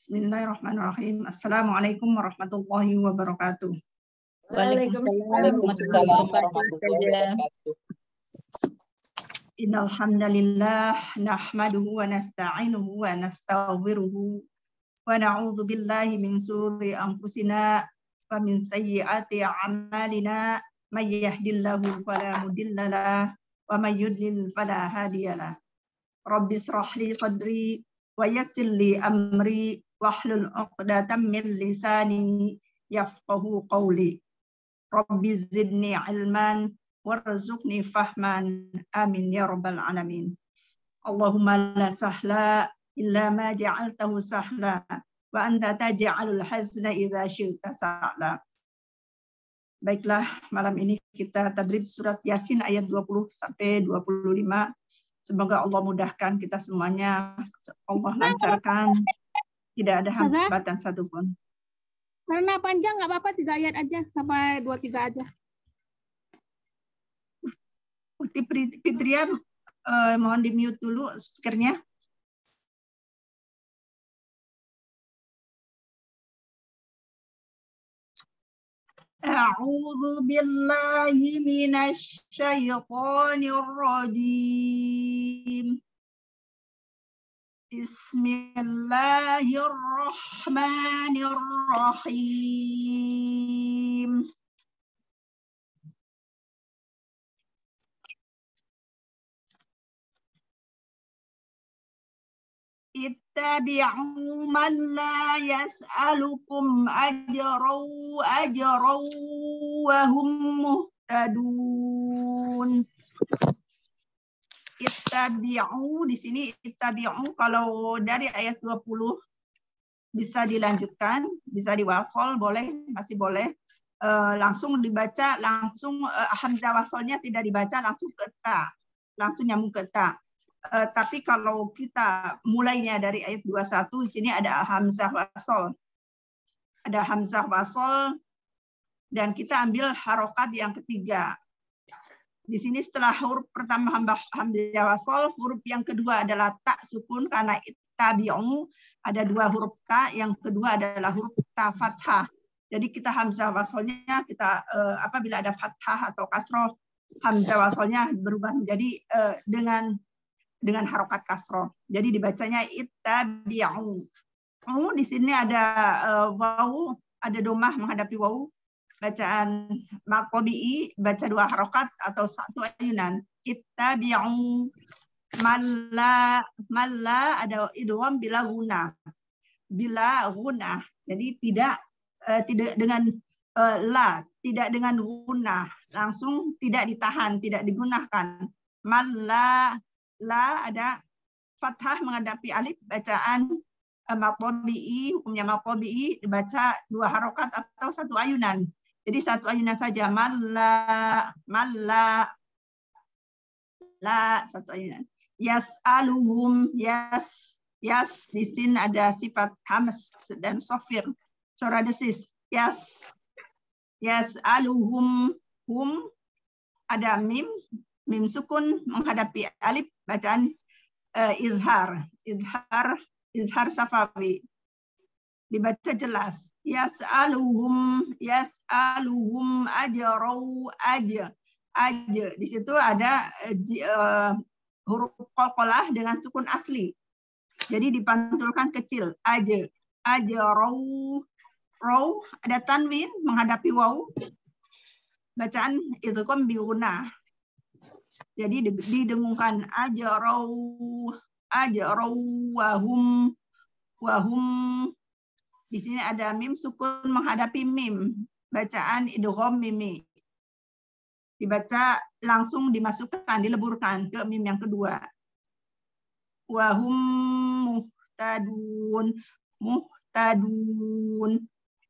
Bismillahirrahmanirrahim. Assalamualaikum warahmatullahi wabarakatuh. Waalaikumsalam warahmatullahi wabarakatuh. Innal hamdalillah nahmaduhu wa nasta'inuhu wa nastaghfiruhu wa na'udzu billahi min shururi anfusina wa min sayyiati a'malina may yahdihillahu fala mudilla lahu wa may yudlil fala hadiyalah. Rabbi shrah li sadri wa yassir li amri wahlul 'uqdatam min lisani yafqahu qawli. Rabbi zidni ilman warzuqni fahman, amin ya rabbal alamin. Allahumma la sahla illa ma ja'altahu sahla wa anta taj'alul hazna idza syi'ta sahla. Baiklah, malam ini kita tadrib surat Yasin ayat 20 sampai 25. Semoga Allah mudahkan kita semuanya, Allah lancarkan, tidak ada hambatan satupun. Karena panjang nggak apa-apa, 3 ayat aja sampai 23 aja. Ukti Fitria, mohon di mute dulu speakernya. A'udzu billahi minasy syaithanir rajim. Bismillahirrahmanirrahim. Ittabi'u man la yas'alukum ajran wa hum muhtadun. Ittabi'u, di sini ittabi'u kalau dari ayat 20 bisa dilanjutkan, bisa diwasol, boleh, masih boleh. Langsung dibaca, langsung hamzah wasolnya tidak dibaca, langsung ke ta, langsung nyambung ke ta. Tapi kalau kita mulainya dari ayat 21, di sini ada hamzah wasol. Ada hamzah wasol, dan kita ambil harokat yang ketiga. Di sini setelah huruf pertama hamzah wasol, huruf yang kedua adalah ta sukun, karena ittabi'u ada 2 huruf ta, yang kedua adalah huruf ta fathah. Jadi kita hamzah wasolnya, kita apabila ada fathah atau kasroh, hamzah wasolnya berubah menjadi dengan harokat kasroh. Jadi dibacanya ittabi'u. Di sini ada wawu, ada domah menghadapi wawu. Bacaan maqabi'i, baca 2 harokat atau 1 ayunan. Ittabi'u. Malla ada idgham bila guna. Bila guna. Jadi tidak dengan la, tidak dengan guna. Langsung tidak ditahan, tidak digunakan. Malla, la ada fathah menghadapi alif, bacaan maqabi'i, hukumnya maqabi'i dibaca 2 harokat atau 1 ayunan. Jadi 1 ayunan saja, malla, la, 1 ayunan. Yas'aluhum, yas, di sini ada sifat hams dan sofir, suara desis. Yas'aluhum, hum, ada mim sukun menghadapi alif, bacaan izhar safawi, dibaca jelas. Yas'aluhum ajrau, aja. Di situ ada huruf qalqalah dengan sukun asli. Jadi dipantulkan kecil. Ajrau, ada tanwin menghadapi waw. Bacaan idgham bi gunah. Jadi didengungkan ajrau wahum. Di sini ada mim sukun menghadapi mim. Bacaan idgham mimi. Dibaca langsung dimasukkan, dileburkan ke mim yang kedua. Wahum muhtadun.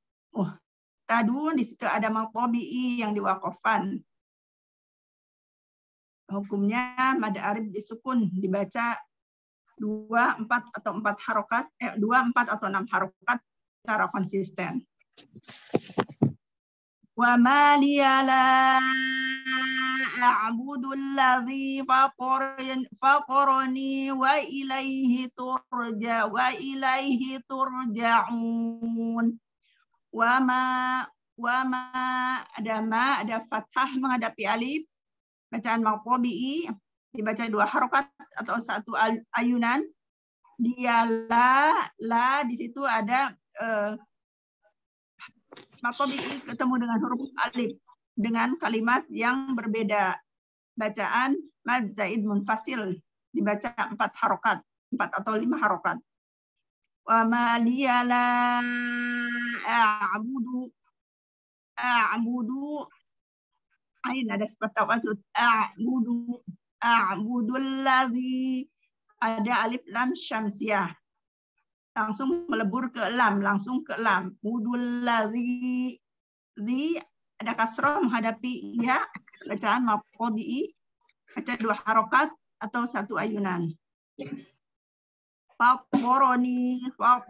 Di situ ada maqabi'i yang diwaqafan. Hukumnya mad arib disukun, dibaca 2, 4 atau 4 harokat, 2, 4 atau 6 harokat secara konsisten. Wa ma liya la a'budu alladhi faqarani wa ilaihi turja'un. Wa ma ada fathah menghadapi alif, bacaan maqabi'i dibaca 2 harokat atau 1 ayunan. Dia la di situ ada maqabi'i ketemu dengan huruf alif dengan kalimat yang berbeda. Bacaan mad zaid munfasil dibaca 4 harokat, 4 atau 5 harokat. Wa ma liya la a'budu ain ada seperti wajud a'budul ladzi ada alif lam syamsiah langsung melebur ke lam, langsung ke lam. Budul ladzi ada kasrah menghadapi ya, bacaan maqabi'i baca 2 harokat atau 1 ayunan. Faqarani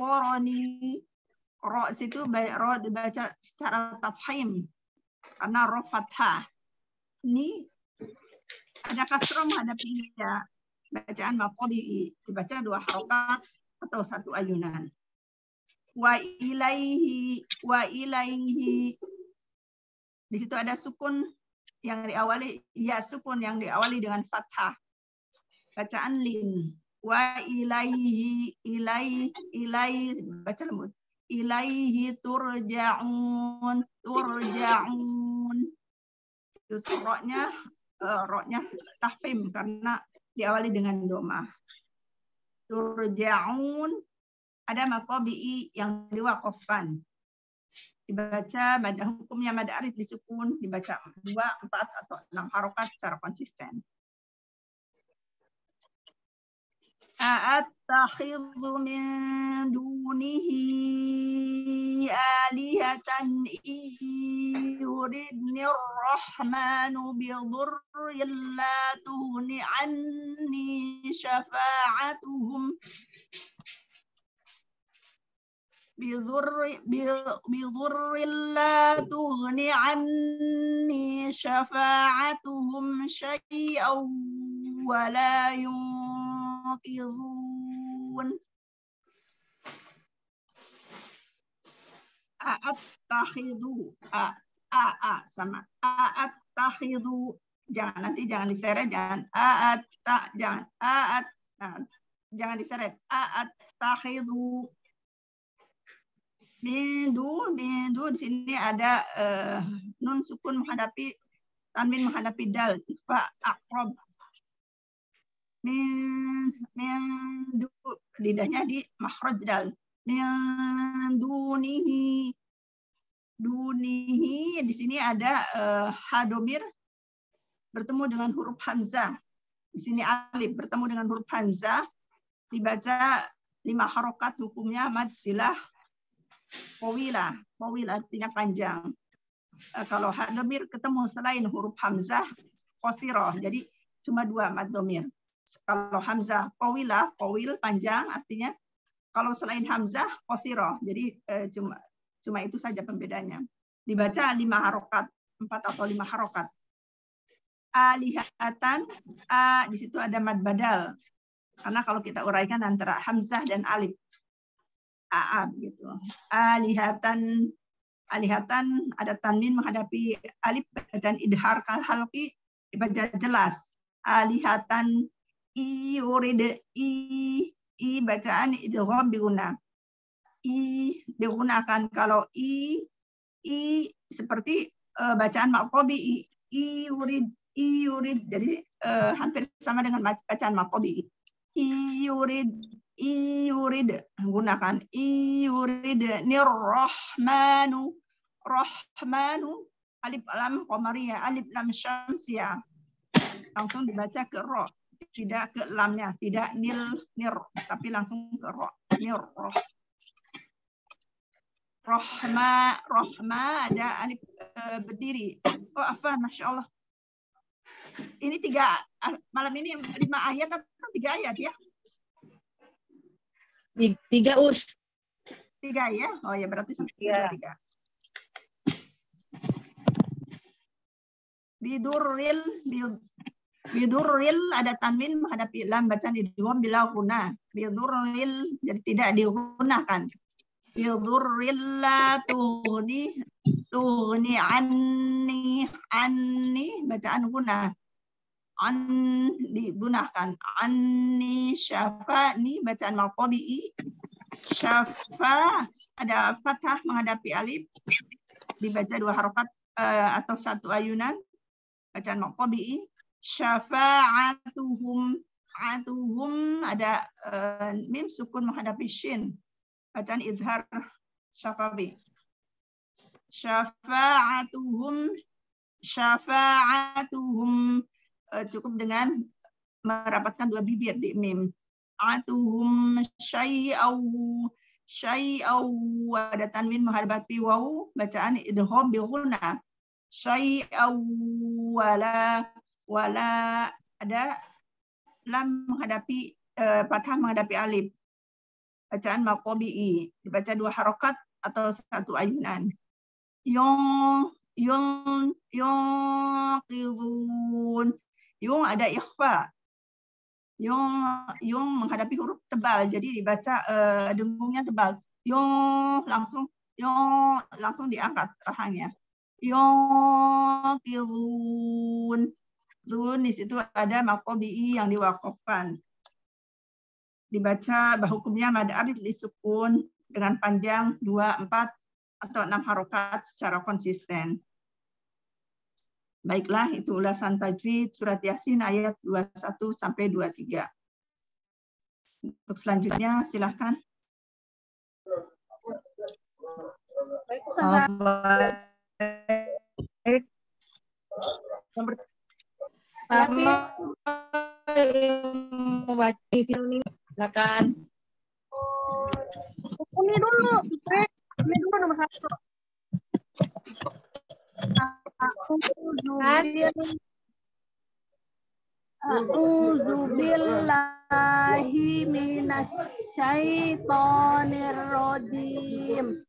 ro situ ro dibaca secara tafhim karena ro fathah. Ini ada kasrah menghadapi ya, bacaan maqabi'i dibaca 2 harokat atau 1 ayunan. Wa ilaihi di situ ada sukun yang diawali ya, sukun yang diawali dengan fathah. Bacaan lin. Wa ilaihi baca lembut. Ilaihi turja'un. Itu roknya tahfim karena diawali dengan doma. Turja'un ada maqabi'i yang diwaqafkan. Dibaca hukumnya mad arif disukun, dibaca 2, 4 atau 6 harokat secara konsisten. A'attakhidhu min dunihi alihatan yuridni ar-rahmanu bidurrin la tughni anni syafa'atuhum بضر لا تغني عني شفاعتهم شيئا ولا ينقذون. A'attakhidhu sama a'attakhidhu, jangan diseret, jangan diseret. A'attakhidhu Mindu di sini ada nun sukun menghadapi tanwin menghadapi dal, fa aqrab. Mindu lidahnya di makhraj dal. Min dunihi di sini ada ha domir bertemu dengan huruf hamzah. Di sini alif bertemu dengan huruf hamzah dibaca 5 harokat, hukumnya mad silah Pawila artinya panjang. Kalau hak domir ketemu selain huruf hamzah, qasirah. Jadi cuma 2 mad domir. Kalau hamzah qawil panjang artinya. Kalau selain hamzah qasirah. Jadi cuma itu saja pembedanya. Dibaca 5 harokat, 4 atau 5 harokat. Alihatan di situ ada mad badal. Karena kalau kita uraikan antara hamzah dan alif. Begitu. Alihatan ada tanwin menghadapi alif, bacaan idhar kal halqi dibaca jelas. Alihatan yurid bacaan idgham biguna. Digunakan kalau seperti bacaan maqabi yurid jadi hampir sama dengan bacaan maqabi. Yurid gunakan yurid nirrahmanu alif lam qamariyah, alif lam syamsiyah langsung dibaca ke ro, tidak ke lamnya, tidak nir tapi langsung ke ro. Nirrah rahma ada alif berdiri. Masya Allah, ini 3 malam ini 5 ayat atau 3 ayat ya? 3 Us. 3 ya? Oh ya berarti 3. Bidurril, bidurril ada tanwin menghadapi lam, bacaan idgham bila guna. Bidurril jadi tidak digunakan. Bidurril la tughni anni bacaan guna. An digunakan. Anni syafani bacaan maqabi'i. Syafa ada fathah menghadapi alif, dibaca 2 harokat atau 1 ayunan, bacaan maqabi'i. Syafa'atuhum, atuhum ada mim sukun menghadapi shin, bacaan izhar syafawi. Syafa'atuhum cukup dengan merapatkan 2 bibir di mim. Atuhum syai'aw ada tanwin menghadapi waw, bacaan idgham bi ghunna. Syai'aw wala ada lam menghadapi fathah menghadapi alif, bacaan maqabi'i, dibaca 2 harokat atau 1 ayunan. Yung ada ikhfa. Yung menghadapi huruf tebal, jadi dibaca dengungnya tebal. Yung langsung diangkat rahangnya. Zun di situ ada maqabi'i yang diwakafkan. Dibaca hukumnya mad arid li sukun dengan panjang 2, 4 atau 6 harokat secara konsisten. Baiklah, itu ulasan tajwid surat Yasin ayat 21 sampai 23. Untuk selanjutnya silahkan. Pertama membaca ini, silakan. Ini dulu nomor 1. A'udzu billahi minasyaitonir rajim.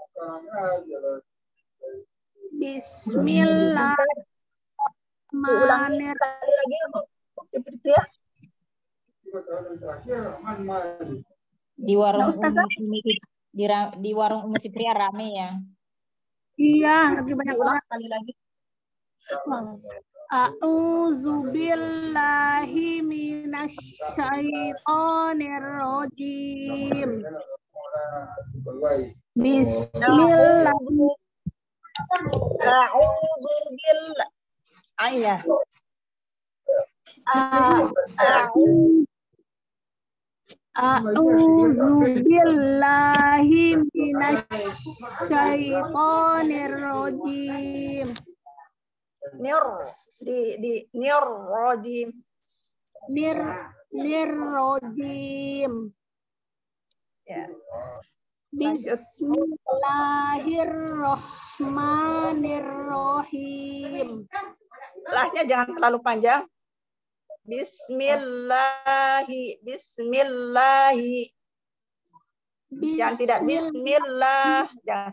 Bismillahirrahmanirrahim. Di warung di warung Umi Fitria rame ya. Iya, lagi banyak orang. Sekali lagi. A'udzu billahi minasyaitonir rajim. Bismillahirrahmanirrahim. A'udzu billahi minasyaitonir rajim. Nirrojim. Ya. Bismillahirrahmanirrahim. Lahnya jangan terlalu panjang. Bismillahi. Jangan tidak bismillah. Jangan.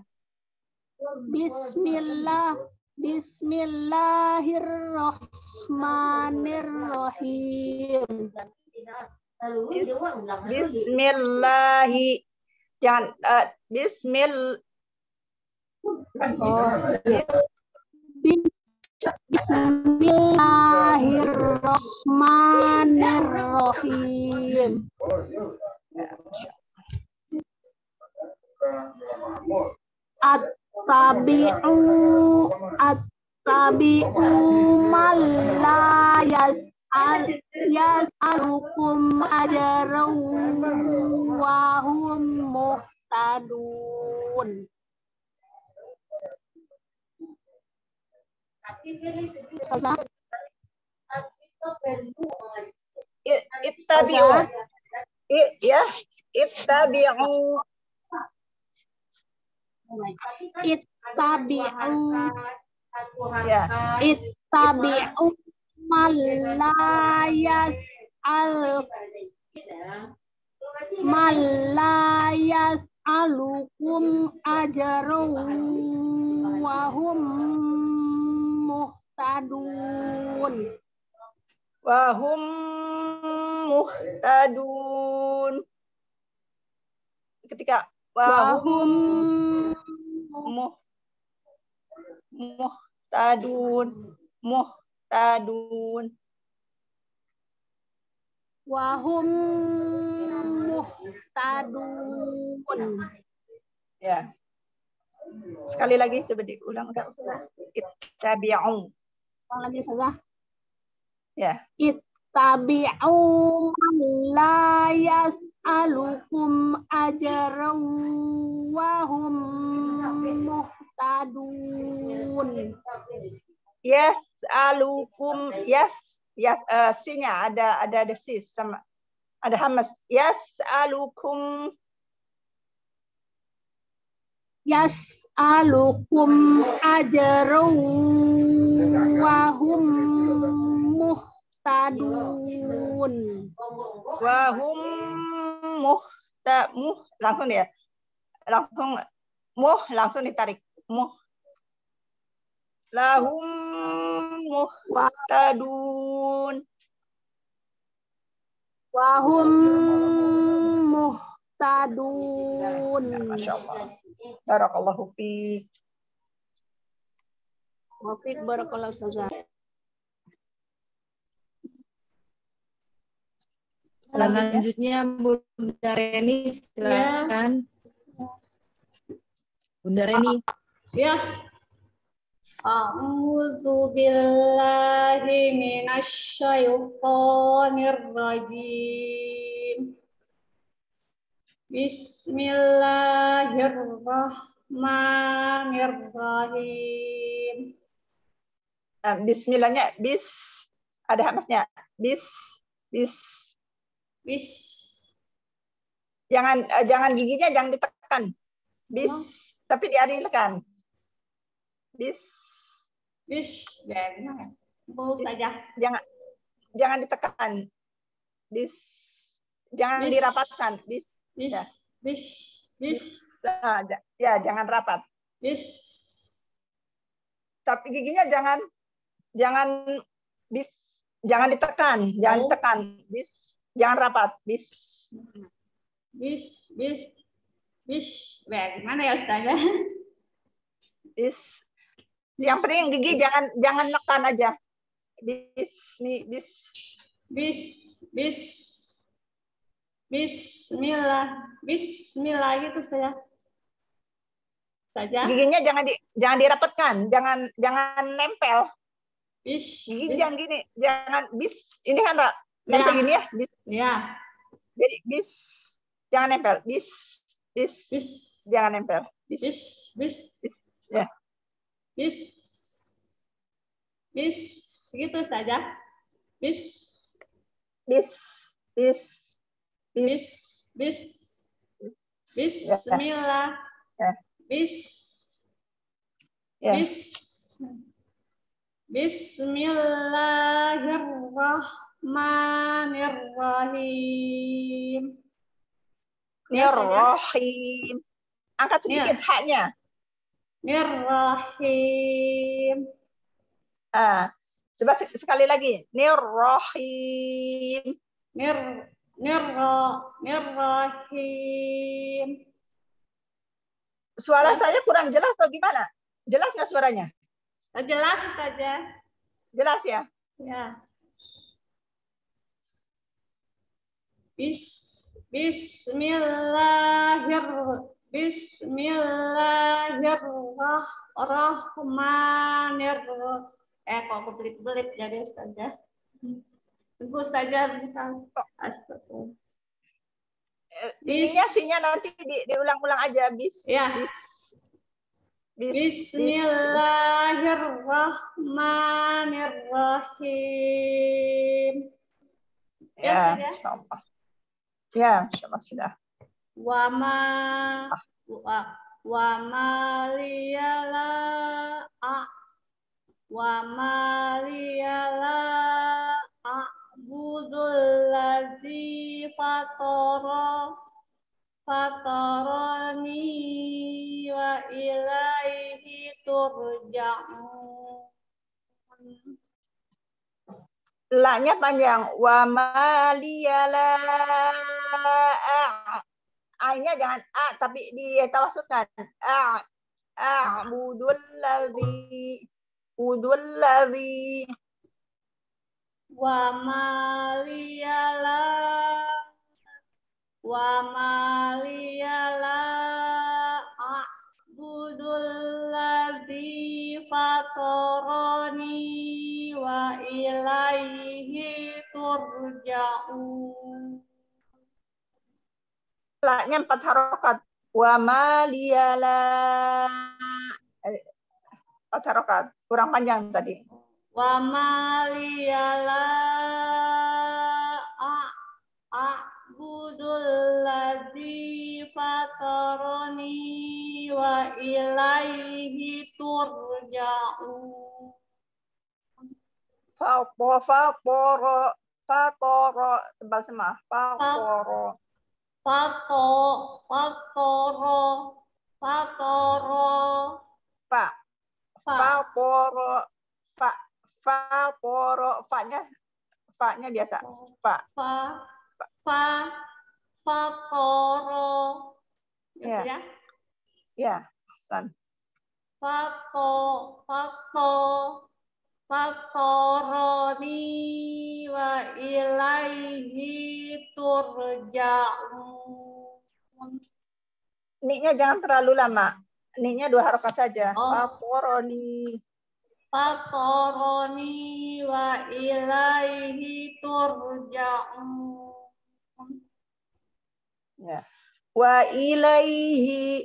Bismillahirrahmanirrahim. Bismillahi. Jangan Bismillahirrahmanirrahim. Attabi'u man la yas'alukum ajran wa hum muhtadun. Ittabi'u. Ya, ittabi'u. Ittabi'u man la yas'alukum ajran wa hum muhtadun. Wahum muhtadun. Ketika wahum muhtadun. Muhtadun. Wahum muhtadun. Ya. Sekali lagi coba diulang. Ittabi'u. Ulang lagi saja. Ya. Ittabi'u la yas'alukum ajran wa hum muhtadun. Yas'alukum sinya ada sis sama ada hamas. Yas'alukum ajran wa hum muhtadun. Wahum langsung ya. Langsung ditarik. Lahum muhtadun. Wahum muhtadun. Masya Allah. Barakallahu fiik. Wafik barakallahu saja. Selanjutnya Bunda Reni, silakan. Bunda Reni. Ya. A'udzu billahi minasy syaithanir rajim. Bismillahirrahmanirrahim. Bismillahnya ada hamasnya. Bis. Jangan giginya jangan ditekan. Tapi diarilkan. Saja. Jangan ditekan. Jangan dirapatkan. Ya, jangan rapat. Tapi giginya jangan ditekan, jangan rapat. Gimana ya Ustazah? Yang penting gigi jangan nekan aja. Bismillah gitu saja. Giginya jangan dirapatkan, jangan nempel. Gigi jangan gini, jangan ini kan nempel gini ya. Ya. Jadi jangan nempel. Jangan nempel. Ya. Gitu saja. Bismillah. Bismillahirrahmanirrahim. Nirrahim. Angkat sedikit haknya. Nirrahim. Coba sekali lagi. Nirrahim. Nirrahim. Suara saya kurang jelas atau gimana? Jelas nggak suaranya? Jelas saja. Jelas ya? Ya. Bismillahirrahmanirrahim. Kok kebelit-belit jadi Ustazah. Tunggu saja bentar. Astagfirullah. Ininya sinya nanti diulang-ulang aja. Bismillahirrahmanirrahim. Ya, insyaallah. Ya, insyaallah sudah. Wa ma liyala a'budul ladzi fatarani wa ilaihi turja'un. La-nya panjang. Wa ma liyala. A-nya jangan A, tapi ditawasudkan. A'budul ladzi. Budul ladzi. Wa maliyala. Wa maliyala. A'budul ladzi fatoroni wa ilaihi turja'un. La-nya 4 harokat. Wa ma liyala. 4 harokat. Kurang panjang tadi. Wa maliyala a'budul ladzi fatarani wa ilaihi turja'un. Fatoro. Tebal semua. Fatoro. Fatoro. Fa. Fatoro. Fatoro. Fa-nya biasa. Fa. Fatoro. Ya. Ya. Ya. San. Fatoroni wa ilaihi turja'un. Ni-nya jangan terlalu lama. Ni-nya 2 harokat saja. Oh. Fatoroni. Fatoroni wa ilaihi turja'un. Ya. Wa ilaihi.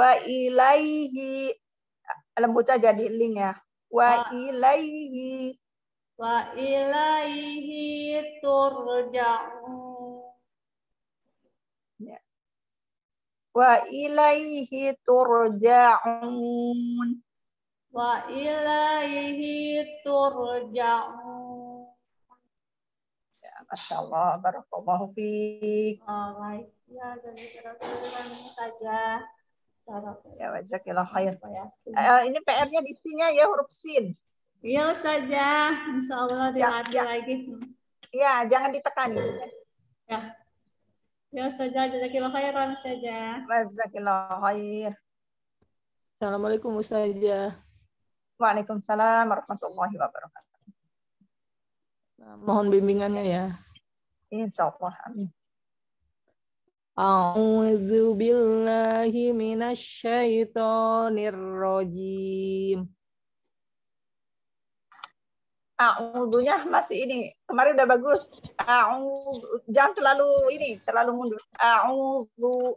Lembut saja di link ya. Wa ilaihi. Wa ilaihi turja'un. Ya. Wa ilaihi turja'un. Wa ilaihi turja'un. Ya, Masya Allah. Barakallahu fiik. Baik. Ya, jadi terus saja. Ya, wajazakillah khair. Ya. Ini PR-nya di sini ya, huruf sin. Iya saja, insya Allah dilatih lagi. Ya, jangan ditekan. Ya, ya saja, jazakillah khairan saja. Wajazakillah khair. Assalamualaikum Ustazah. Waalaikumsalam warahmatullahi wabarakatuh. Nah, mohon bimbingannya ya. Insya Allah. Amin. A'udzu billahi minasyaitonir rajim. A'udzunya masih ini. Kemarin udah bagus. Jangan terlalu mundur. A'udzu.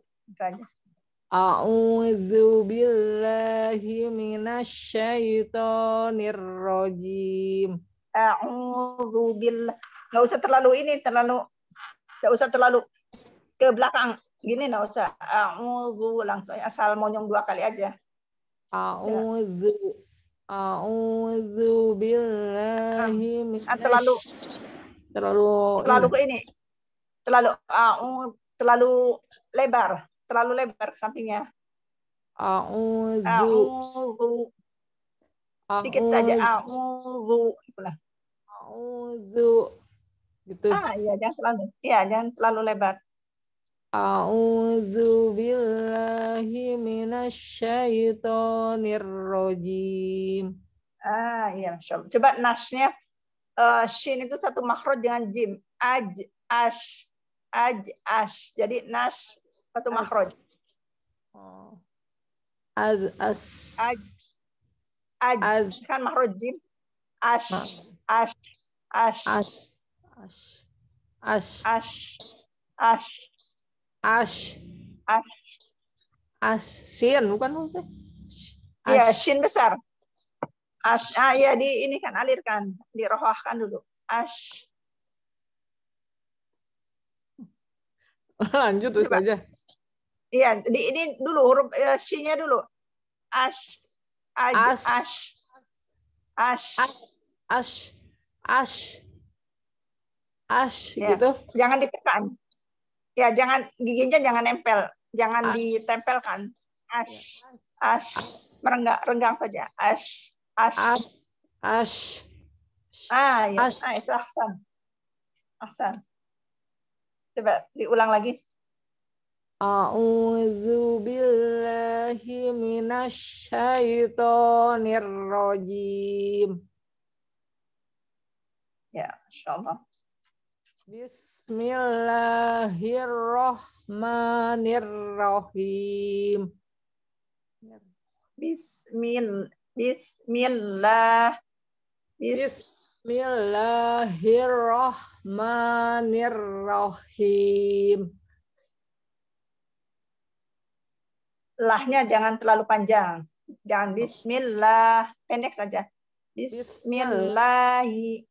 A'udzu billahi minasyaitonir rajim. A'udzu billah. Enggak usah terlalu ke belakang. Gini enggak usah. A'udzu langsung asal monyong 2 kali aja. A'udzu billahi terlalu ke ini. Terlalu lebar ke sampingnya. A'udzu. Dikit aja. A'udzu. A'udzu. Gitu. Iya, jangan terlalu lebar. A'udzu billahi minasyaitonir rajim. Iya, Masya Allah. Coba nasnya shin itu satu makhraj dengan jim. Ash. Jadi nas satu makhraj. Kan makhraj jim. Ash. Sin bukan maksudnya? Iya, shin besar. Ya ini kan alirkan, dirohahkan dulu. Ash. Lanjut Ustazah. Iya, ini dulu huruf shin-nya dulu. Ash. Ya, gitu. jangan ditekan. Ya, giginya jangan nempel, jangan ditempelkan. Renggang saja. Ya. Itu ahsan. Ahsan. Coba diulang lagi. A'udzu billahi minasyaitonir rajim. Ya, insyaallah. Bismillahirrahmanirrahim. Bismillahirrahmanirrahim. Lahnya jangan terlalu panjang. Jangan bismillah, pendek saja. Bismillahirrahmanirrahim.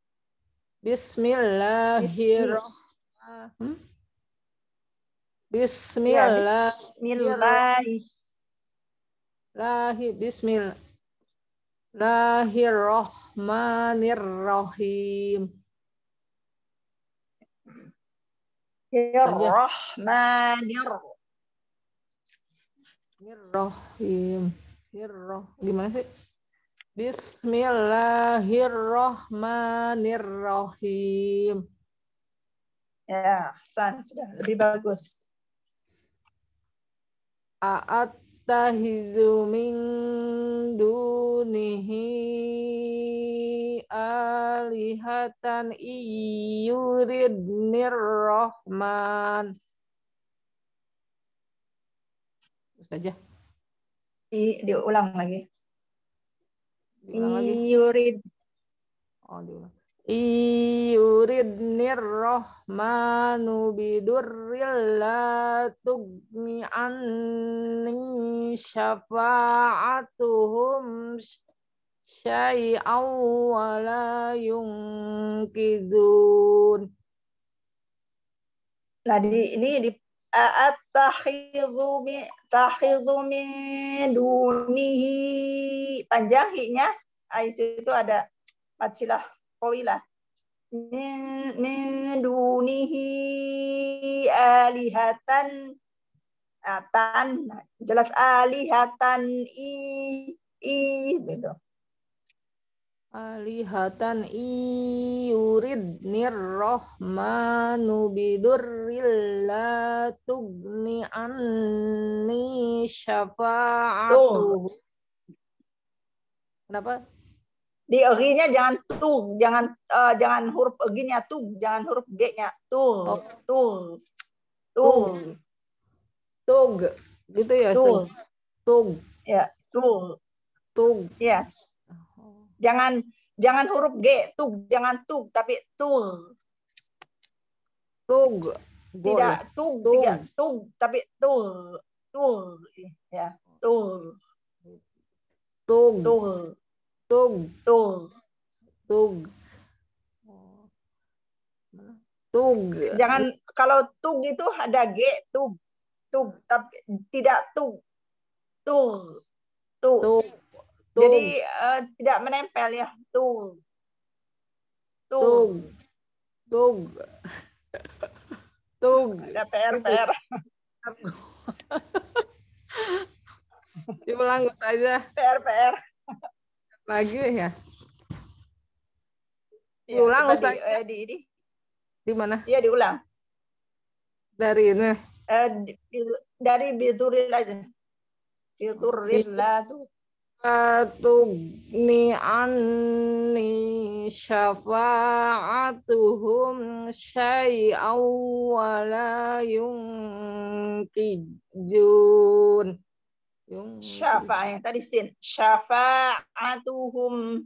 Bismillahirrahmanirrahim. Gimana sih? Bismillahirrahmanirrahim. Ya, San sudah lebih bagus. A'attahizu min dunihi alihatan iyuridnir rahman. Saja. Diulang lagi. Diulang lagi. Diulang. Iyuridnir rahmanu bidurril la tugni anni syafa'atuhum syai'aw wa la yungkidun. Nah, ini takhidhu min dunihi, panjang hi-nya. Itu ada fatsilah qawilah. Min dunihi alihatan, jelas alihatan gitu. Alihatan iyuridnir rahmanu bidurril la tugni anni syafa'atuhu. Kenapa? Di egi-nya jangan tug, jangan huruf egi-nya tug, jangan huruf g-nya tug. Tug. Gitu ya, tug. Tug. Ya, tug. Ya. Jangan huruf G, tug, jangan tug, tapi tug. Tug. Tidak tug, tidak tug, tapi tug. Tug. Ya, tug. Tug. Tug. Tug. Tug. Tug. Tug. Jangan, kalau tug itu ada G, tug. Tug, tapi tidak tug. Tug. Tug. Jadi tidak menempel ya. Tug. Tug. Tug. Tug. Ada PR. Diulang saja. PR. Lagi ya. Ya, diulang Ustaz. Di mana? Iya, diulang. Dari ini. Dari bituril aja. Biturillah tuh. Tugni anni syafa'atuhum syai'aw wa la yungkijun. Syafa' yang tadi sin. Syafa'atuhum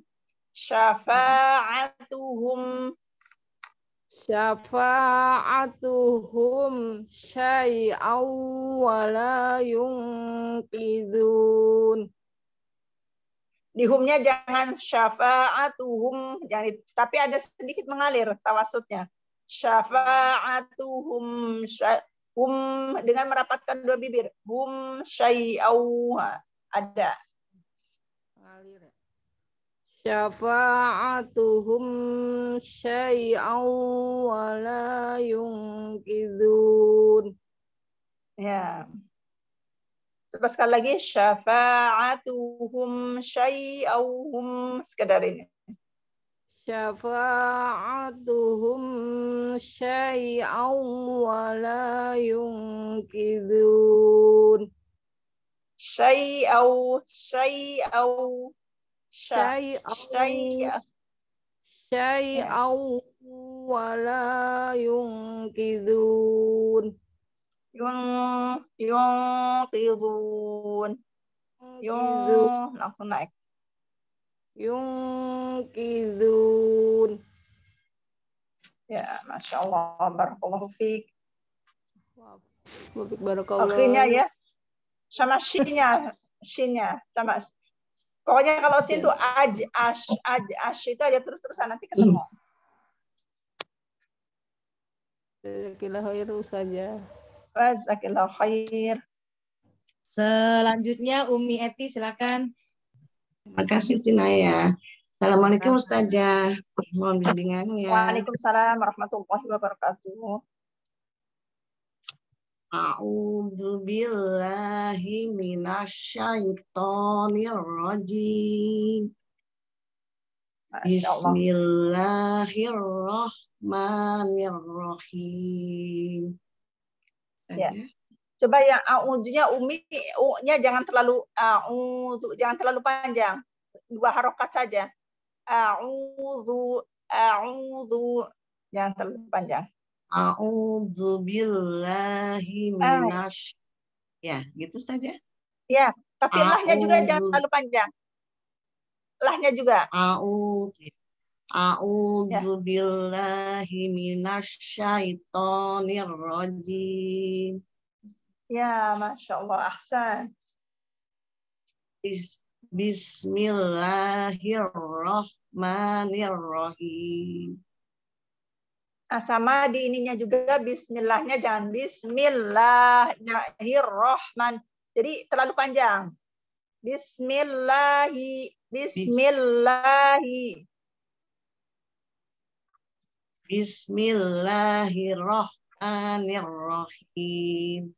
syai'aw wa la yungkijun. Di humnya jangan syafa'atuhum, tapi ada sedikit mengalir tawasudnya. Syafa'atuhum, hum dengan merapatkan dua bibir. Hum syai'au, ada. Mengalir ya. Syafa'atuhum syai'au wa la yungkidun. Ya. Coba sekali lagi, syafa'atuhum syai'auhum, sekedar ini. syafa'atuhum syai'aw wa la yunqidun. Syai'au Syai'aw wa la yunqidun. Yunqidun. Langsung naik. Yunqidun. Ya, Masya Allah. Barakallahu fiik. Barakallah. Akhirnya ya. Sama shinnya. Sama. Pokoknya kalau sin itu ash itu aja terus-terusan nanti ketemu. Jazakallah khair Ustazah. Jazakallah khair. Selanjutnya Umi Eti silakan. Terima kasih Tinaya. Assalamualaikum Ustazah. Mohon bimbingannya. Waalaikumsalam warahmatullahi wabarakatuh. A'udzu billahi minasyaitonir rajim. Bismillahirrahmanirrahim. Ya. Coba yang a'udzunya Umi, u-nya jangan terlalu jangan terlalu panjang. 2 harokat saja. A'udzu jangan terlalu panjang. A'udzu billahi minasy. Ya, gitu saja. Ya, tapi lahnya juga jangan terlalu panjang. Lahnya juga. A'udzu billahi minasyaitonir rajim. Ya, Masya Allah, ahsan. Bismillahirrahmanirrahim. Nah, sama di ininya juga bismillahnya jangan bismillahirrahman. Jadi terlalu panjang. Bismillahirrahmanirrahim.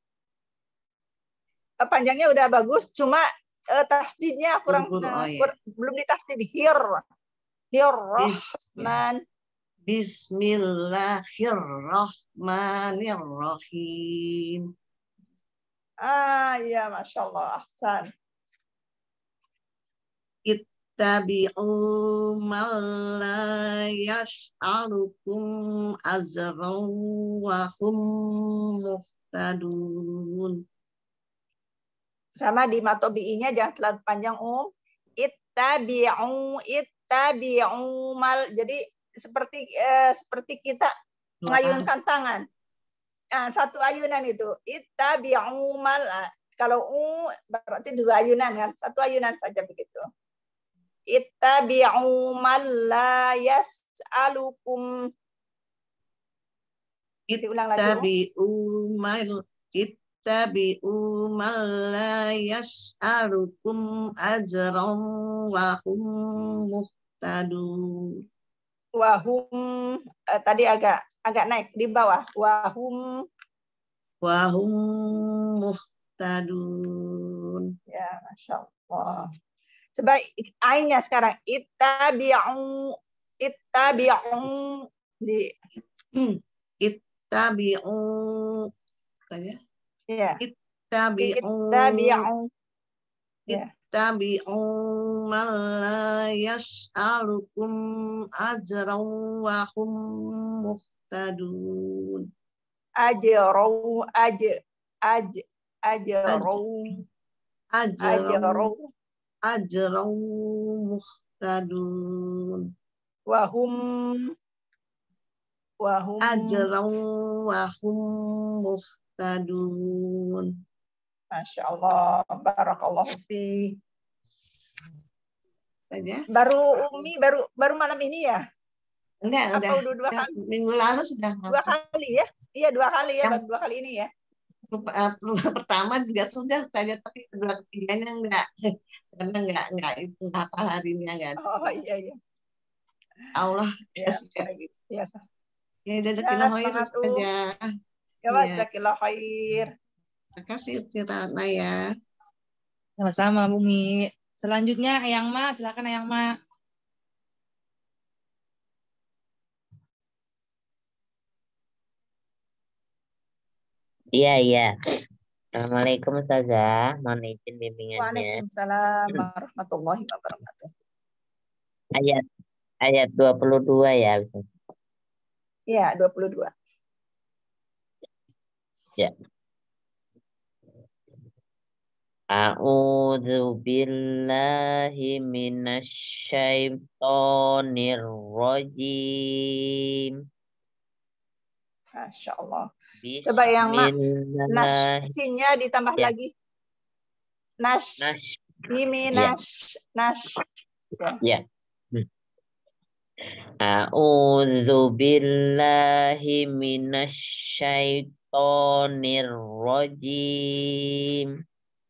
Panjangnya udah bagus, cuma tasdidnya kurang belum ditasdid. Rahman. Bismillahirrahmanirrahim. Ya, Masya Allah, ahsan. Ittabi'u man la yas'alukum azran wa hum muhtadun. Sama di matobi'inya jangan terlalu panjang, Ittabi'u mal. Jadi seperti kita mengayunkan tangan. Nah, satu ayunan itu. Ittabi'u mal. Kalau berarti 2 ayunan kan. 1 ayunan saja begitu. Ittabi'u mal la yas'alukum. Diulang lagi. Ittabi'u man la yas'alukum ajran wa hum muhtadun. Wahum tadi agak naik di bawah. Wahum muhtadun. Ya, Masya Allah. Coba ainnya sekarang. Ittabi'u di Ittabi'u saja. Ya. Ittabi'u man la yas'alukum ajran wa hum muhtadun. Ajrau muhtadun. Wahum ajran wa hum muhtadun. Masya Allah, barakallahu fi. Saja. Baru Umi baru malam ini ya? Enggak, Apa udah 2 kali? Minggu lalu sudah 2 kali ya? Iya, 2 kali ya, baru 2 kali ini ya. Pertama juga sudah saja, tapi kedua ketiganya enggak. Karena enggak itu hafal harinya kan. Oh iya. Allah ya. Ya, jazakallah khair saja. Ya, jazakallah khair. Terima kasih Tirana ya. Sama-sama Bumi. Selanjutnya Ayang Ma, silakan Ayang Ma. Iya, iya. Assalamualaikum Ustazah. Mohon izin bimbingannya. Waalaikumsalam warahmatullahi wabarakatuh. Ayat 22 ya. Iya, 22. Ya. A'udzu billahi minasyaitonir rajim. Masya Allah. Coba yang nasnya ditambah lagi. Nash. Ini nash. Nash. Ya. A'udzu billahi minasyaitonir rajim.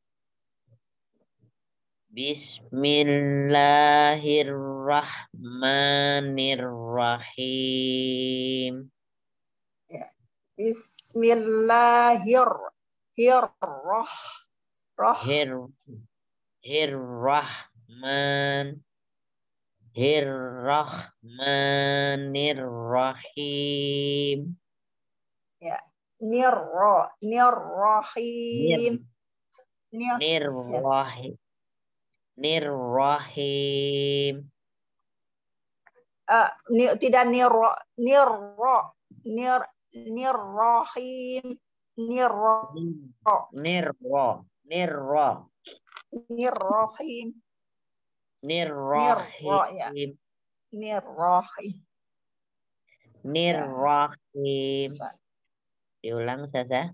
Bismillahirrahmanirrahim. Ya. Bismillahirrahmanirrahim. Ya. Nirrahim. Nirrahim. Tidak nirrahim. Nirrahim. Diulang saja.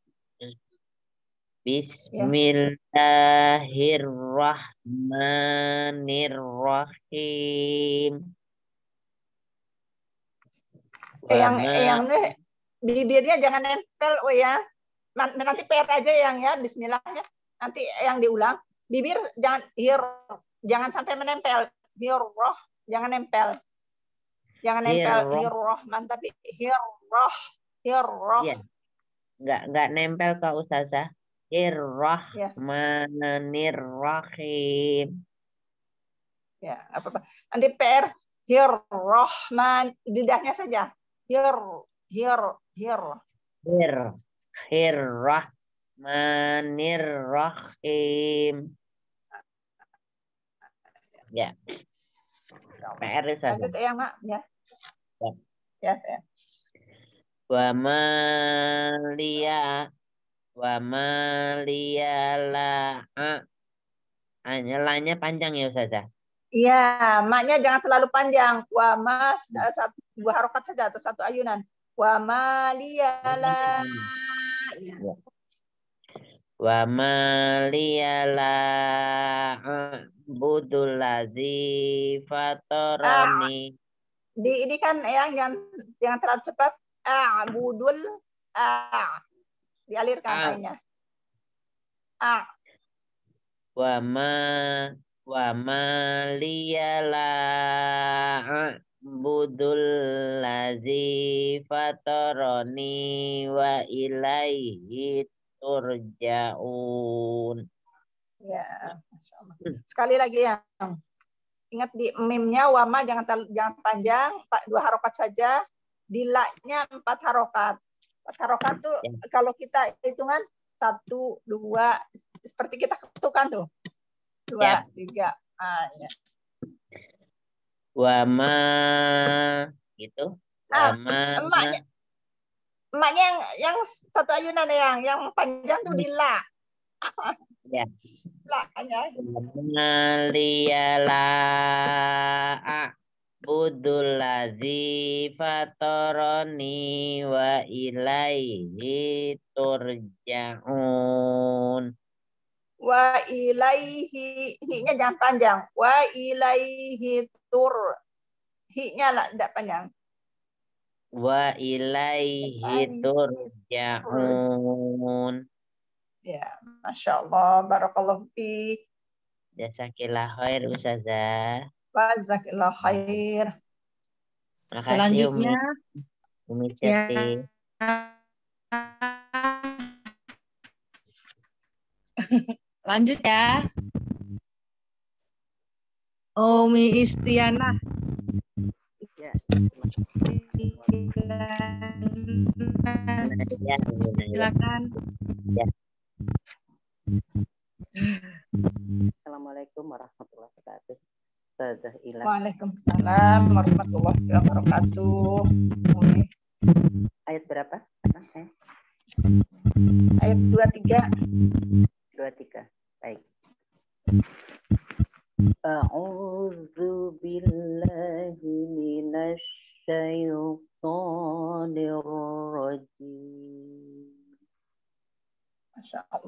Bismillahirrahmanirrahim. Yang bibirnya jangan nempel, oh ya. Nanti PR aja yang ya, bismillahnya. Nanti yang diulang. Bibir jangan sampai menempel. Jangan nempel. Jangan nempel Rahman, tapi hirrah. Ya. Enggak nempel Kak Ustazah. Irrahmanirrahim. Ya, apa-apa. Nanti PR Rahman, lidahnya saja. Rahmanirrahim. Ya. PR saja. Lanjut ya, Mak. Ya. Ya. Wa maliyala. Lanya panjang ya Ustazah. Iya, maknya jangan terlalu panjang. Wa mas dua harokat saja atau satu ayunan. Wa maliyala. Wa maliyala budul ladzi fatarani. Ini kan yang jangan terlalu cepat. Budul dialirkan lainnya. Wa maliyala budul ladzi fatarani wa ilaihi turja'un. Ya, Masya Allah. Sekali lagi ya. Ingat di mimnya wama jangan panjang, 2 harokat saja. Di la-nya 4 harokat. 4 harokat tuh kalau kita hitungan 1, 2, seperti kita ketukan tuh. 2, 3. Ya. Wama gitu. Wama. Emaknya yang satu ayunan yang panjang tuh di la. Ya. La-nya. Liyala budul ladzi fatarani wa ilaihi turja'un. Wa ilaihi, hi-nya jangan panjang. Wa ilaihi hi-nya tidak panjang. Wa ilaihi turja'un. Ya, Masya Allah, barakallahu fi. Jasakillah khair Ustazah. Jazakillah khair. Selanjutnya Umi Ceti. Lanjut ya. Umi Istiana. Ya. Ya, Silakan. Ya. Assalamualaikum warahmatullahi wabarakatuh. Ustazah Ila. Waalaikumsalam warahmatullahi wabarakatuh. Ayat berapa? Ayat 23. 23. Baik. A'udzu billahi minasy syaithanir rajim. Masya Allah.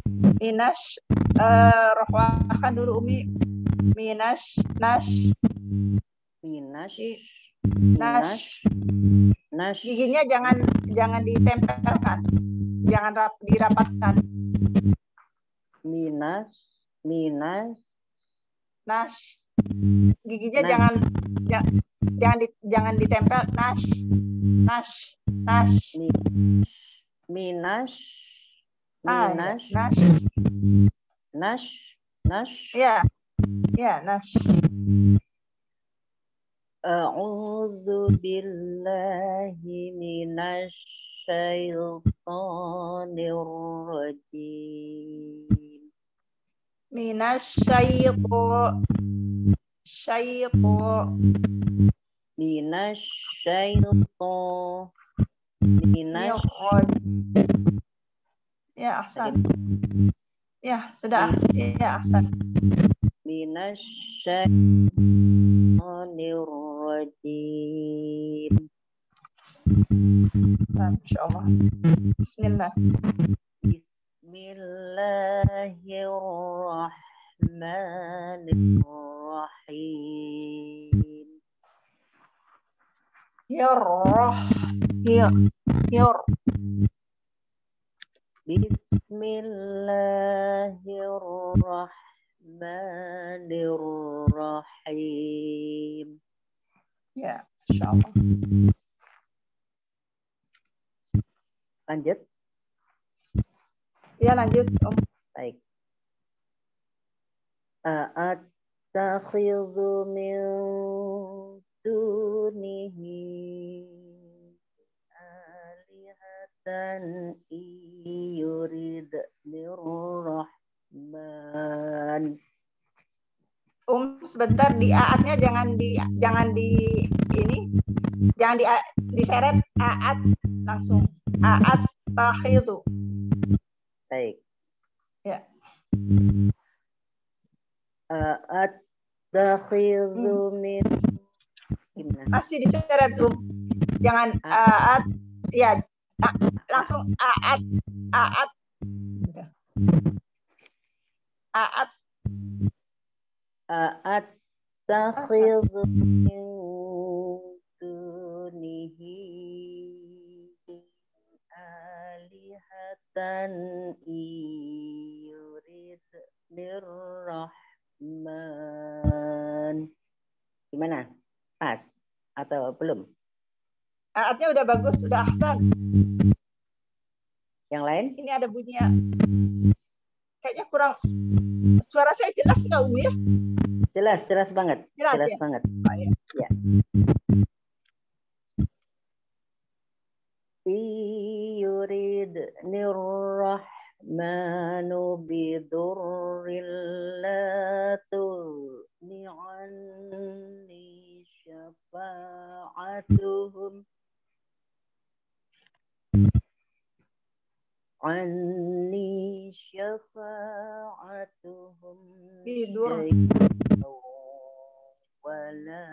Rohwakan dulu Umi. Minash. Giginya jangan ditempelkan. Jangan dirapatkan. Nash. Giginya jangan ditempel. Nash. Ya, Nash. A'udzu billahi minasy syaithanir rajim. Ya, ahsan. Ya, sudah. Ya, ahsan. Minasyaitonir rajim. Insyaallah. Bismillah. Bismillahirrahmanirrahim. Bismillahirrahmanirrahim. Ya, insyaallah. Lanjut. Ya, lanjut, Om. Baik. Attakhidhu min dunihi alihatan yuridnir rahman. Sebentar di aatnya jangan diseret aat langsung. Aat takhidhu. Baik. Ya. Attakhidhu min masih diseret jangan aat ya langsung aat takhidhu min dunihi alihatan yuridnir rahman. Gimana? Pas atau belum? Aatnya udah bagus, udah ahsan. Yang lain? Ini ada bunyinya. Kayaknya kurang. Suara saya jelas nggak Umi ya? Jelas banget. Jelas ya? banget. Oh, ya. Ya. Yuridnir rahmanu bidurril la tughni syafa'atuhum anni syafa'atuhum Bidur. wala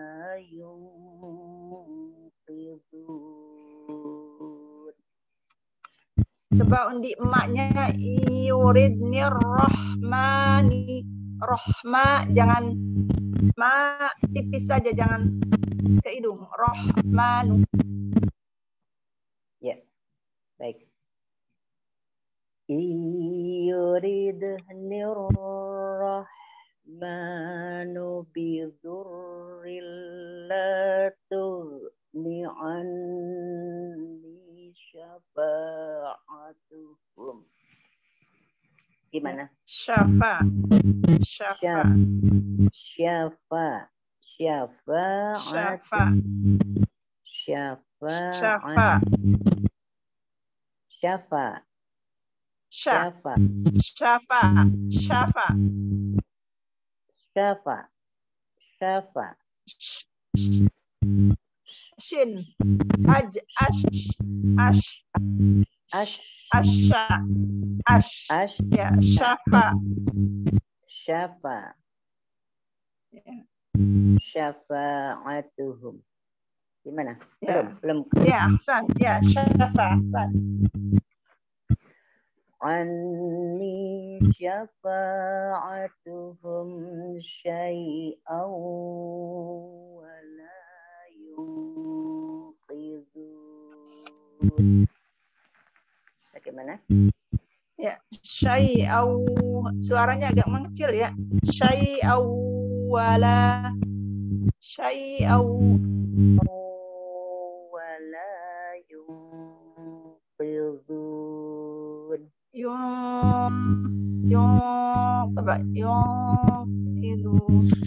yunqidun. Coba undi emaknya yuridnir rahmani. Rohma jangan ma tipis saja, jangan ke hidung. Rohmanu. Ya, baik. Yuridnir rahmanu bidurril la tughni anni syafa'atuhum. Gimana? Syafa. Syafa. Syafa. Syafa. Syafa. Syafa. Syafa. Shin. Ash. Ash. Ash. Asha. Ash. Ash. Ya, syafa. Syafa. Ya. Syafa'atuhum. Gimana? Ya. Belum. Ya, ahsan. Ya, syafa. Ahsan. Anni syafa'atuhum syai'aw wa la yunqidhun. Bagaimana? Ya, syai'au. Suaranya agak mengecil ya. Syai'au wala. Syai'au Wala yunqidhun. coba itu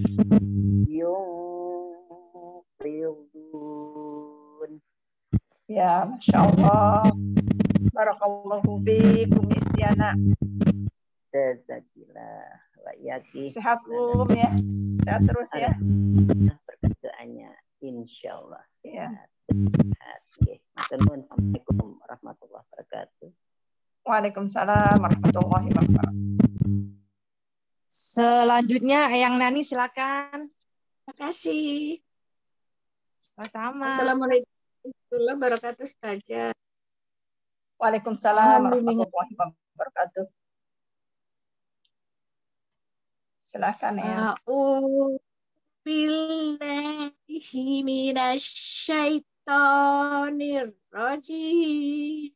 Yunqidhun. ya, masya Allah. Barakallahu fiikum istiana. Jazakillah wa iyaki. Sehat ya. Sehat terus ya. Berkat doanya insyaallah. Ya. Sehat. Nggih. Matur nuwun. Assalamualaikum warahmatullahi wabarakatuh. Waalaikumsalam warahmatullahi wabarakatuh. Selanjutnya Eyang Nani silakan. Terima kasih. Sama. Assalamualaikum warahmatullahi wabarakatuh, Ustazah. Waalaikumsalam Mohon bimbingan. warahmatullahi wabarakatuh. Silakan ya. A'udzu billahi minasyaitonir rajim.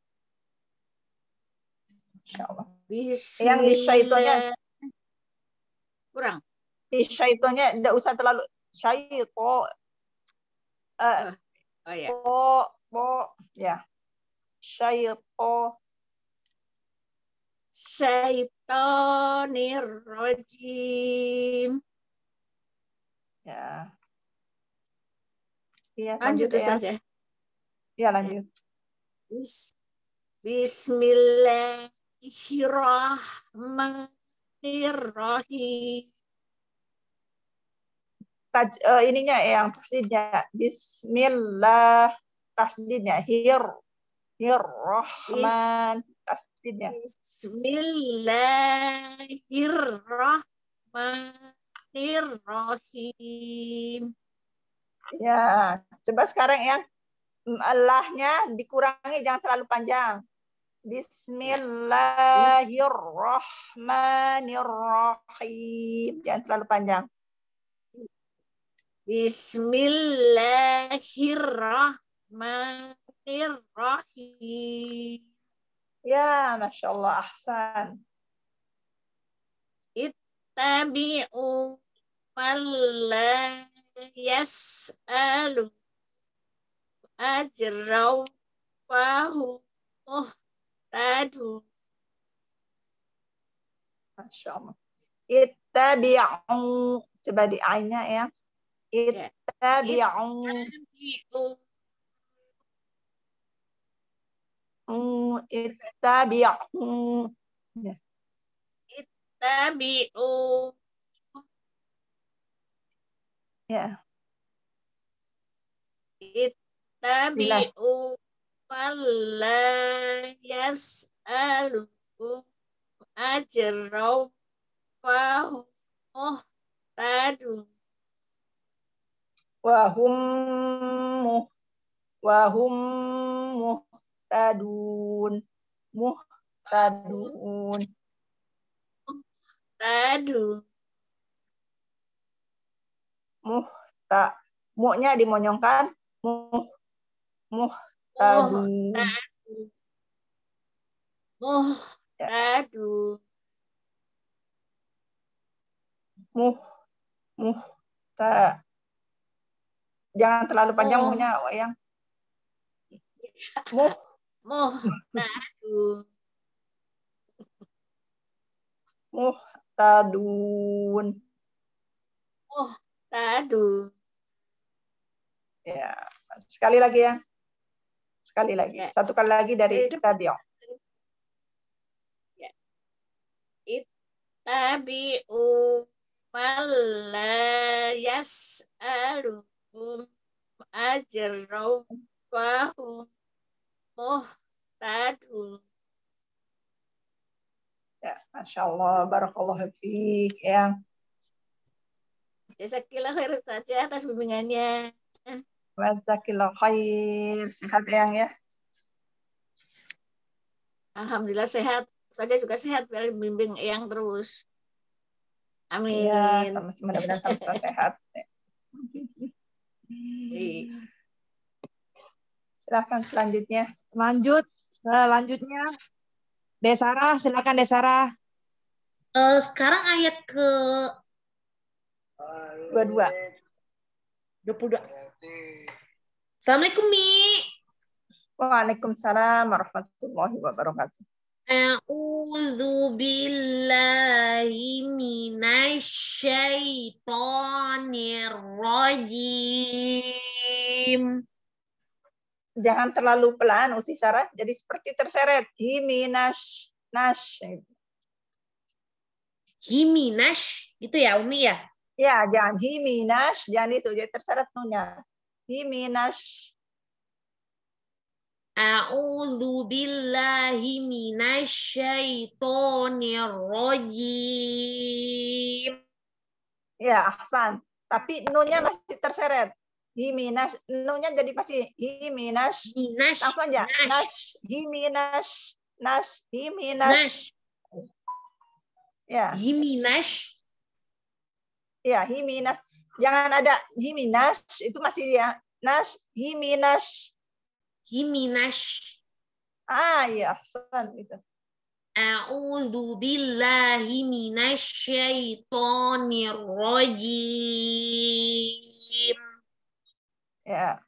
Insyaallah. Bismillah. Yang di syaitonnya, kurang. di syaitonnya tidak usah terlalu syaito. Oh ya. Ya. Syaito. Syaitonir rajim. Ya. Iya, Lanjut ya. Ustazah. Ya, lanjut. Bismillahirrahmanirrahim. Ininya yang tasdidnya bismillah, tasdidnya rahman, tasdidnya Bismillahirrahmanirrahim. ya. Coba sekarang yang Allahnya dikurangi, jangan terlalu panjang. Bismillahirrahmanirrahim, jangan terlalu panjang. Bismillahirrahmanirrahim. Ya, Masya Allah, ahsan. Ittabi'u man la yas'alu ajraw fahu muhtadun. Masya Allah. Ittabi'u, coba di ainnya ya. Ittabi'u. Ittabi'u. Ya. Ittabi'u. Ya. Ittabi'u man la yas'alu ajraw fahu muhtadun. Wahum muhtadun. Muhtadun. Mu-nya dimonyongkan. Muhtadun. Muhtadun. Jangan terlalu panjang muhnya, Wayang. Muhtadun. Muhtadun. Muhtadun. Ya, sekali lagi ya. Sekali lagi. Satu kali lagi dari Tabi'u. tabi'u man la yas'alukum ajran fahum muhtadun. Ya, Masya Allah, barakallahu fiik, Eyang. Jazakillah khair saja atas bimbingannya. Jazakillah khair. Sehat, Eyang ya. Alhamdulillah sehat. Saja juga sehat biar bimbing Eyang terus. Amin. Iya, mudah-mudahan sama-sama sehat. Silakan selanjutnya. Selanjutnya Desara, silakan Desara. Sekarang ayat ke 22. 22. Assalamualaikum, Mi. Waalaikumsalam warahmatullahi wabarakatuh. A'udzu billahi minasyaitonir rajim. Jangan terlalu pelan, Uti Sarah. Jadi seperti terseret. Himinas, Himinas, itu ya Umi ya? Ya, jangan himinas, jangan itu. Jadi terseret nunya. Himinas. A'udzu billahi minasyaitonir rajim. Ya, ahsan. Tapi nunya masih terseret. Himinas, nunya jadi pasti himinas. Langsung aja. Nas, himinas, nas, himinas. Ya. Himinas. Ya, himinas. Jangan ada himinas, itu masih ya. Nas, himinas. Himinas. Ya, ahsan itu. A'udzu billahi minasyaitonir rajim. Ya.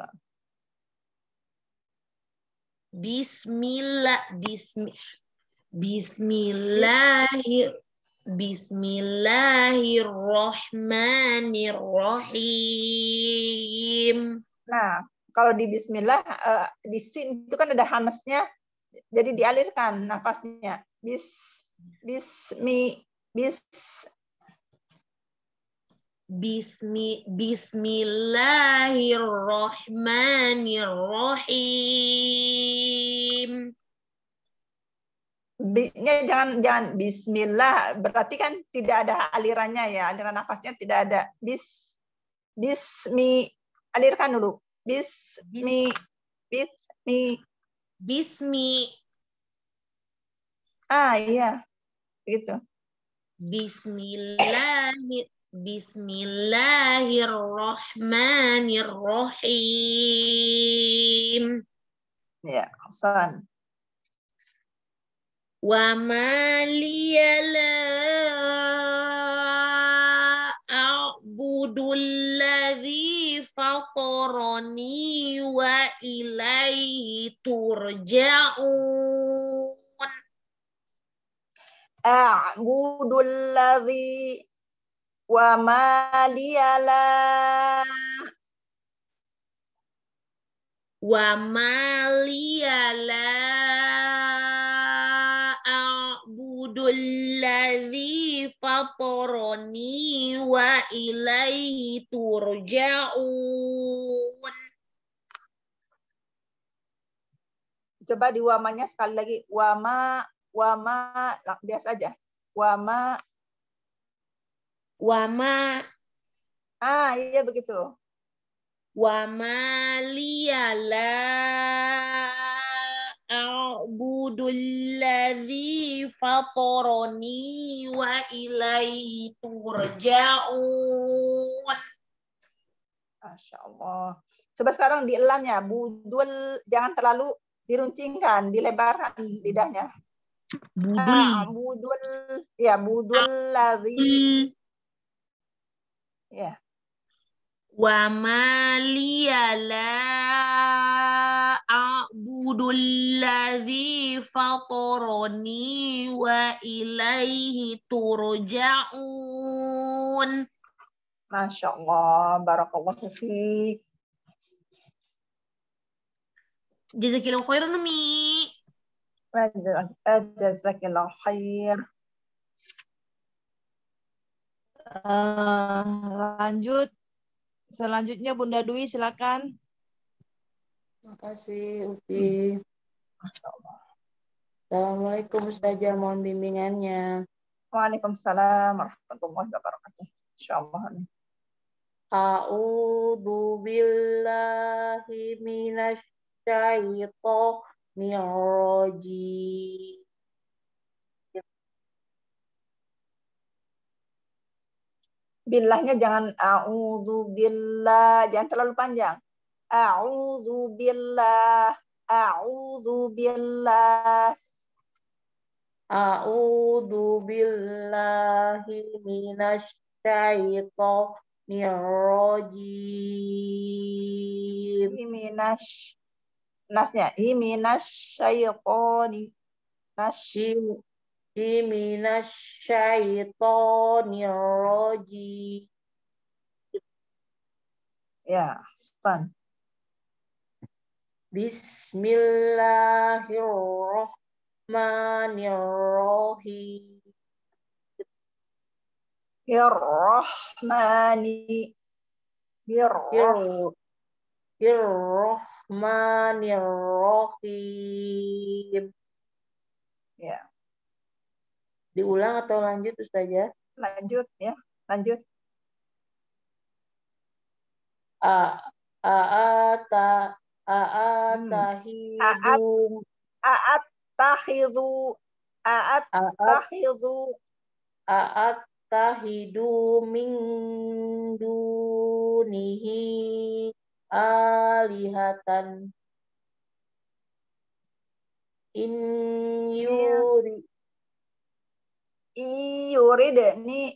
Bismillahirrahmanirrahim. Nah, kalau di bismillah di sin itu kan ada hamznya, jadi dialirkan nafasnya. Bismillahirrahmanirrahim. B-nya jangan bismillah, berarti kan tidak ada alirannya ya, aliran nafasnya tidak ada. Alirkan dulu. Bismi. Iya. Begitu. Bismillahirrahmanirrahim. Ya, Hasan. Wa ma liya la a'budul ladzi fatarani wa ilaihi turja'un. A'budul ladzi wa ma liya la a'budul ladzi fatarani wa ilaihi turja'un. Coba di wamanya sekali lagi. Wama biasa aja. Wama. Iya begitu. Wama liyala a'budul ladzi fatarani wa ilaihi turja'un. Masya Allah. Coba sekarang di elamnya. Budul, jangan terlalu diruncingkan, dilebarkan lidahnya. Budul. Ya, budul ladzi. Ya. Wa ma liya la a'budul ladzi fatarani wa ilaihi turja'un. Masya Allah, barakallahu fiik. Jazakillahu khairan, Umi. Jazakillahu khair. Lanjut. Selanjutnya Bunda Dwi silakan. Makasih Uti. Assalamualaikum Ustazah, mohon bimbingannya. Waalaikumsalam warahmatullahi wabarakatuh. Insyaallah. A'udzu billahi minasy syaithanir rajim. Billahnya jangan a'udzu billah, jangan terlalu panjang. A'udzu billah, a'udzu billah. A'udzu billahi minasy syaithanir rajim. Nasnya minasyaiqoni Minasyaitonir rajim. Ya, Stan. Bismillahirrahmanirrahim. Birrahmani. Bismillahirrahmanirrahim. Ya. Diulang atau lanjut Ustazah? Lanjut ya, lanjut. A'attahidu min dunihi alihatan in yurid nih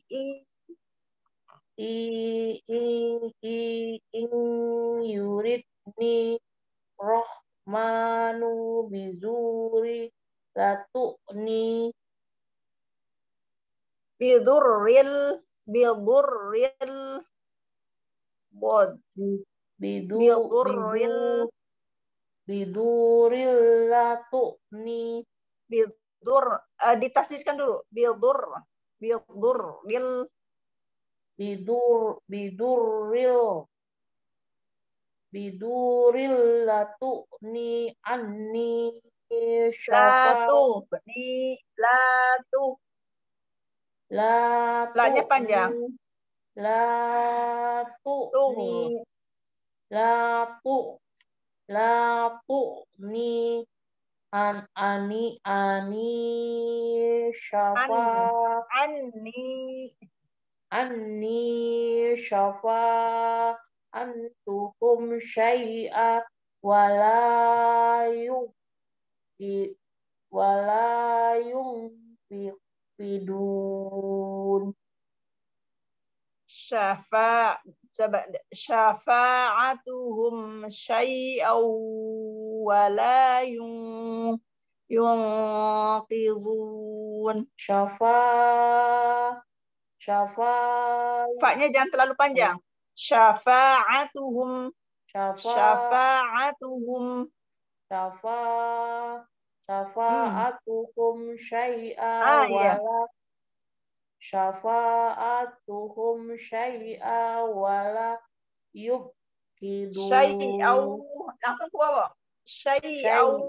in yuridni rahmanu bizuri latu'ni bidurril bod biduril latu'ni bidur ditasdiskan dulu bidurril latu'ni anni syafa lanya panjang latu'ni ani syafa anni syafa antuhum syai'a wala yunfidun syafa'atuhum syai'aw wala yunqidhun. Fa-nya jangan terlalu panjang. Syafa'atuhum syai'a wala syafa'atuhum syai'a wala yubhidun. Syai'au langsung ke bawah. Syai'au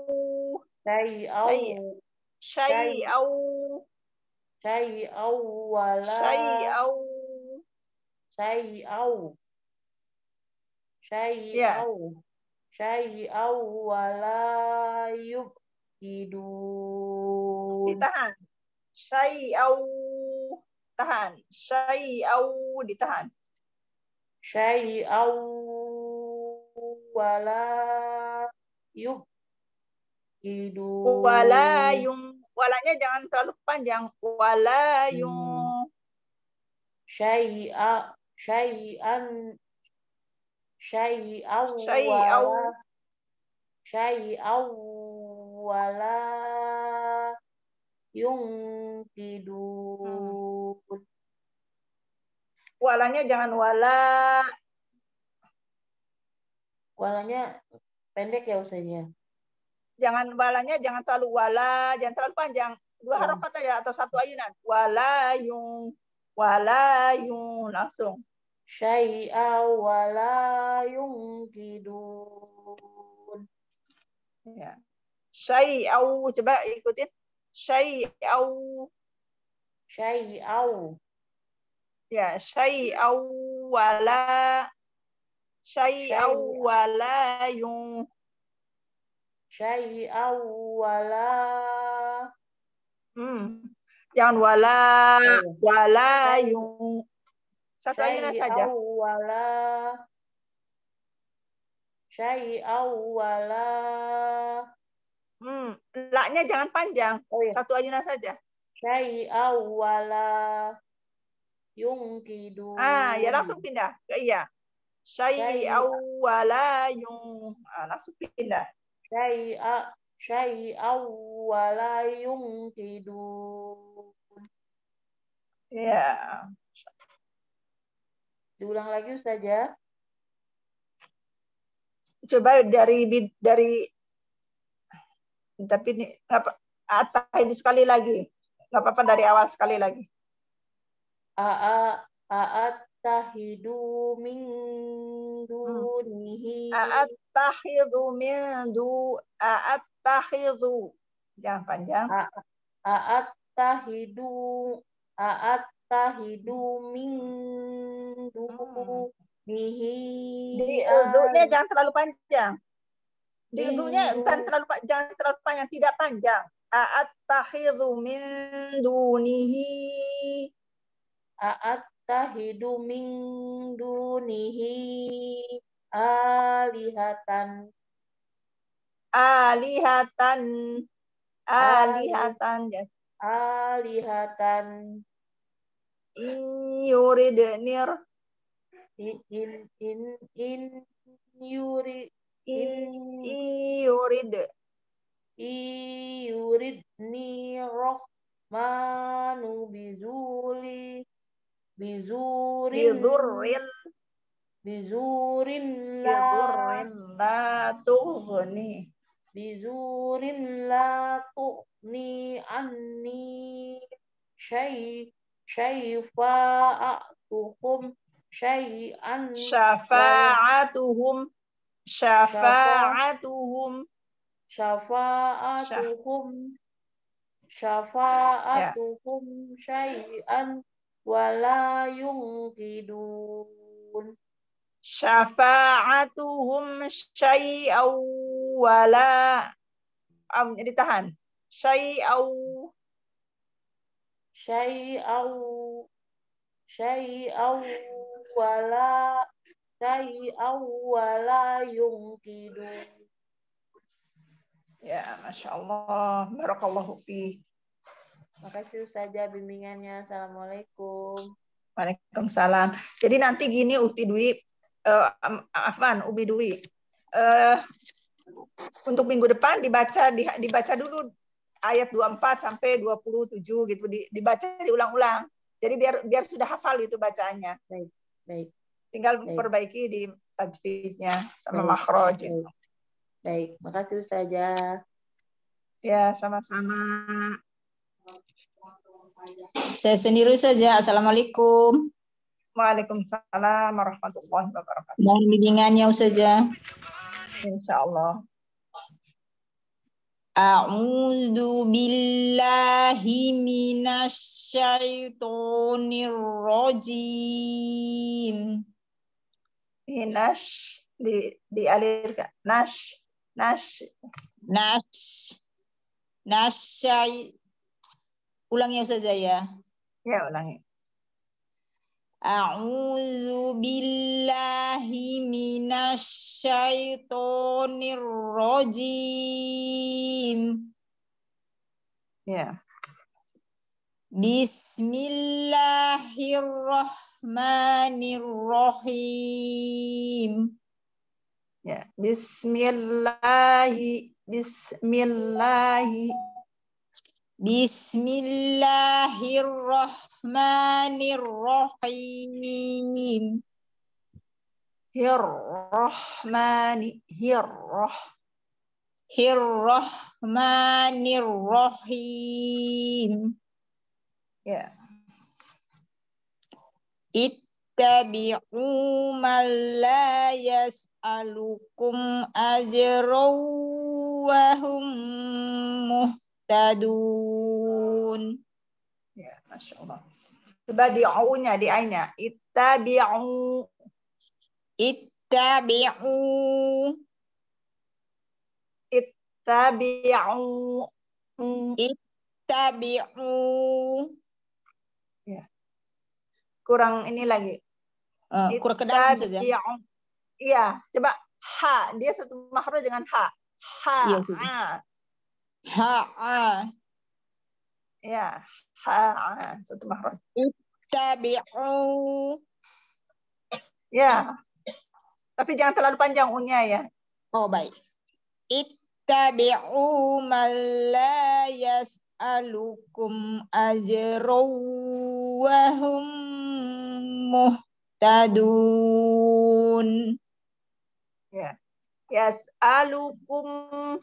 wala yubhidun. Ditahan. Tahan. Ditahan. Syai'au wala yubhidun. Walanya jangan terlalu panjang. Wala syai'au wala yungkidun. Walanya jangan walanya pendek ya Ustaznya. Walanya jangan terlalu jangan terlalu panjang. 2 harokat aja atau 1 ayunan. Wala wala yung langsung. Syai'a wa la yungkidun. Ya. Syai'au, coba ikutin. Syai'au. Syai'au. Ya, syai'au wala. Syai'au wala yung. Syai'au wala. Jangan wala yung. Satu ayunan saja. Syai'au wala. La-nya jangan panjang. Satu ayunan saja. Syai'au wala yungkidun. Ya langsung pindah ke iya. Syai'au wala yung. Langsung pindah. Syai'au wala yungkidun. Ya. Diulang lagi Ustazah. Coba dari tapi ini apa ini sekali lagi. Enggak apa-apa dari awal sekali lagi. A'attahidu min dunihi. A'attakhidhu. Jangan panjang. A'attahidu min dunihi. Di udhunya jangan terlalu panjang. Di udhunya jangan terlalu panjang, tidak panjang. A'attakhidhu min dunihi. A'attahidu min dunihi alihatan. Yuridni rahmanu bizurin la tughni anni syafa'atuhum syai'an wala yungkidun. Syafa'atuhum syai'aw wala. Ditahan. Syai'aw wala yungkidun. Ya, Masya Allah. Barakallahu fiik. Makasih Ustazah bimbingannya. Assalamualaikum. Waalaikumsalam. Jadi nanti gini Ukti Dwi, Umi Dwi. Untuk minggu depan dibaca dulu ayat 24 sampai 27 gitu, dibaca diulang-ulang. Jadi biar sudah hafal itu bacaannya. Baik. Tinggal perbaiki di tajwidnya sama makhraj. Baik, makasih Ustazah. Ya, sama-sama. Saya sendiri saja. Assalamualaikum. Waalaikumsalam warahmatullahi wabarakatuh. Mohon bimbingannya Ustazah. Insyaallah. A'udzu billahi minasyaitonir rajim. Dialirkan. Ulangi Ustazah ya. Ya, ulangi. A'udzu billahi minasyaitonir rajim. Ya. Bismillahirrahmanirrahim. Ya, Bismillahirrahmanirrahim. Hirrahmanirrahim. Ya. Ittabi'u man la yas'alukum ajran wa hum muhtadun. Ya, Masya Allah. Coba di au-nya, di ai-nya. Ittabi'u. Ittabi'u. Ittabi'u. Ittabi'u. Ya. Kurang ini lagi. Kurang ke dalam saja. Iya, coba ha. Dia satu makhraj dengan ha. Ha. Iya, ha. Ya, ha. Satu makhraj. Ittabi'u. Ya. Tapi jangan terlalu panjang u-nya ya. Oh, baik. Ittabi'u man la yas'alukum ajran wa hum muhtadun. Ya. Yas'alukum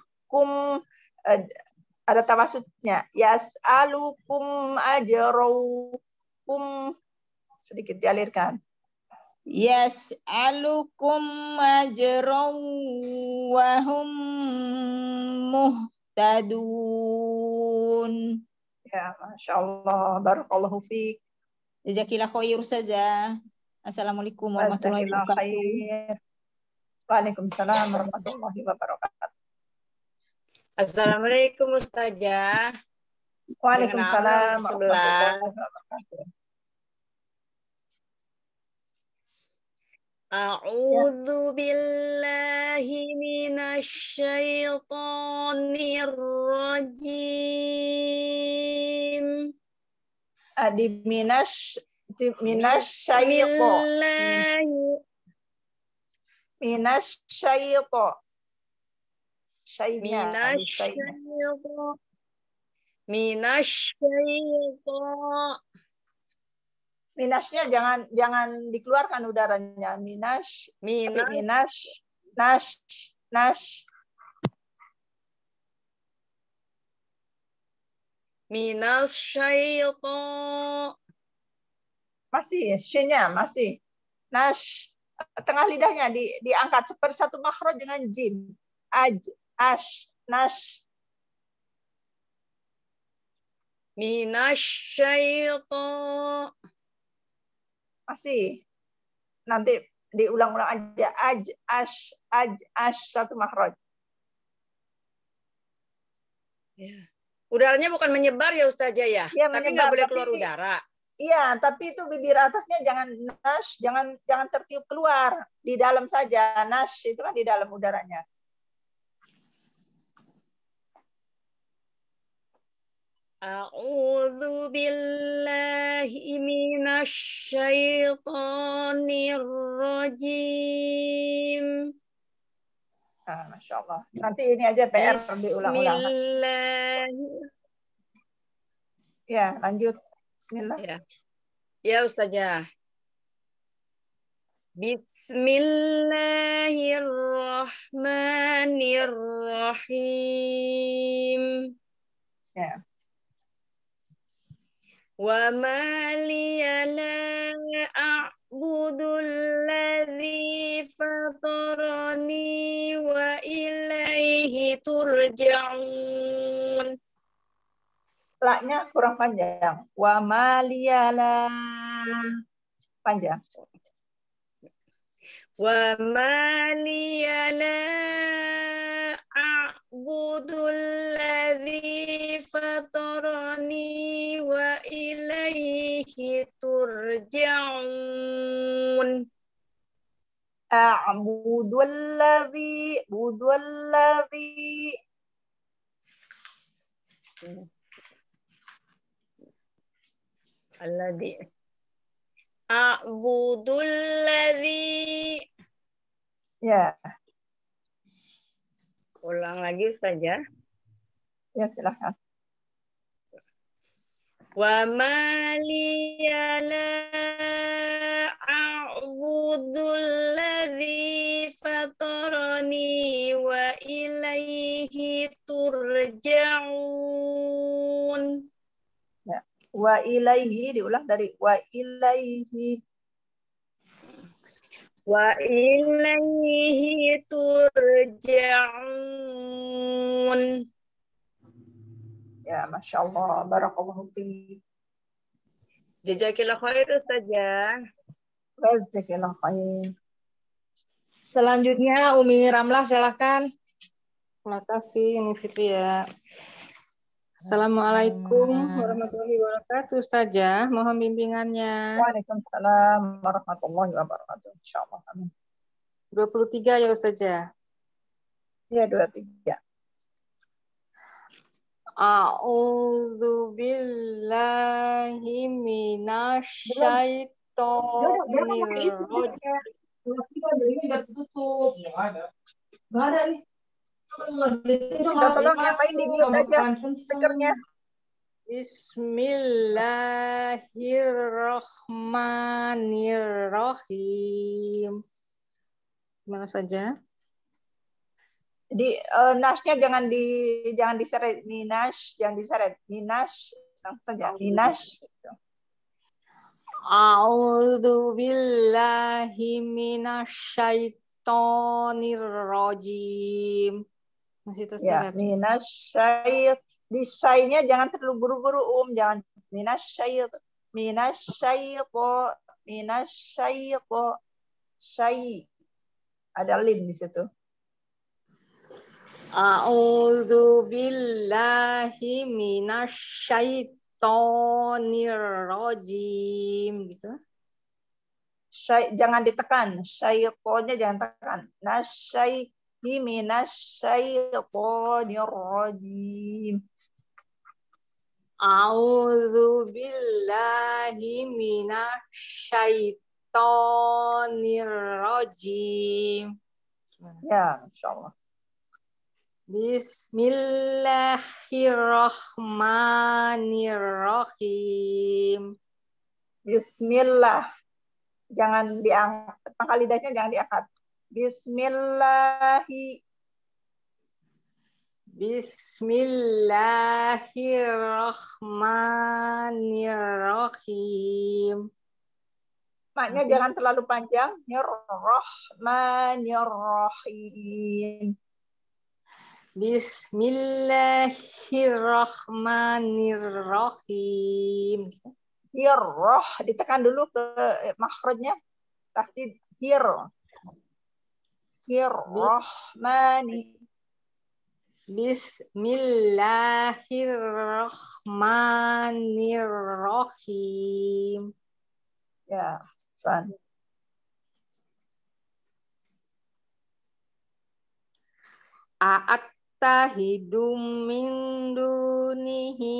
ada tawasudnya. Yas'alukum ajrakum, sedikit dialirkan. Yas'alukum ajran wa hum muhtadun. Ya, Masya Allah. Barakallahu fiik. Jazakillah khair saja. Assalamualaikum warahmatullahi wabarakatuh. Waalaikumsalam warahmatullahi wabarakatuh. Assalamualaikum Ustazah. Waalaikumsalam warahmatullahi wabarakatuh. A'udzu billahi minasyaitonir rajim. Di minasyaiton. Minasyaiton. Minasnya jangan dikeluarkan udaranya. Minas. Minas syaiton. Masih, sh-nya masih. Nash. Tengah lidahnya diangkat seperti satu makhraj dengan jim. Nash. Minas syaiton. Masih. Nanti diulang-ulang aja. Satu makhraj. Ya. Udaranya bukan menyebar ya Ustazah ya? Ya, tapi nggak boleh keluar udara. Iya, tapi itu bibir atasnya jangan nash, jangan tertiup keluar, di dalam saja. Nash itu kan di dalam udaranya. A'udzu billahi minasy syaithanir rajim. Masya Allah. Nanti ini aja PR diulang-ulang. Ya, lanjut. Bismillah. Ya Ustazah. Bismillahirrahmanirrahim. Ya. Wa ma liya la a'budu alladhi fatarani wa ilaihi turja'un. La-nya kurang panjang. Wa ma liya la panjang. Wa ma liya la a'budu alladhi fatarani wa ilaihi turja'un. A'budu alladhi A'budul ladzi. Ya. Ulang lagi saja. Ya, silakan. Wa ma liya la a'budul ladzi fatarani wa ilaihi turja'un. Ya. Wa ilaihi diulang dari wa ilaihi. Wa ilaihi turja'un. Ya, Masya Allah. Barakallahu fiik. Jazakillah khair Ustazah. Jazakallah khair. Selanjutnya Umi Ramlah silakan. Terima kasih Umi Fitria. Assalamualaikum warahmatullahi wabarakatuh Ustazah. Mohon bimbingannya. Waalaikumsalam warahmatullahi wabarakatuh. Insyaallah. Amin. 23 ya Ustazah. Ya, 23. A'udzu billahi minasyaitonir rajim. Kita tolong ngapain di mute aja speakernya. Bismillahirrahmanirrahim. Gimana saja? Jadi nasnya jangan diseret minas, jangan diseret minas, langsung saja minas. A'udzu billahi minasyaitonir rajim. Masih terseret. Ya, minasyait. Di say-nya jangan terlalu buru-buru jangan minasyait. Minasyaiqo. Syai. Ada lin di situ. A'udzu billahi minasyaitonir rajim gitu. Jangan ditekan, syaitonnya jangan tekan. Nasyaihi minasyaitonir rajim. A'udzu billahi minasyaitonir rajim. Ya, insyaallah. Bismillahirrahmanirrahim. Bismillah. Jangan diangkat, pangkal lidahnya jangan diangkat. Bismillahirrahmanirrahim. Maknya jangan terlalu panjang. Rahmanirrahim. Bismillahirrahmanirrahim. Hirroh, ditekan dulu ke makhrajnya. Pasti hir. Hirrohmani. Bismillahirrahmanirrahim. Ya, San. A'attahidum min dunihi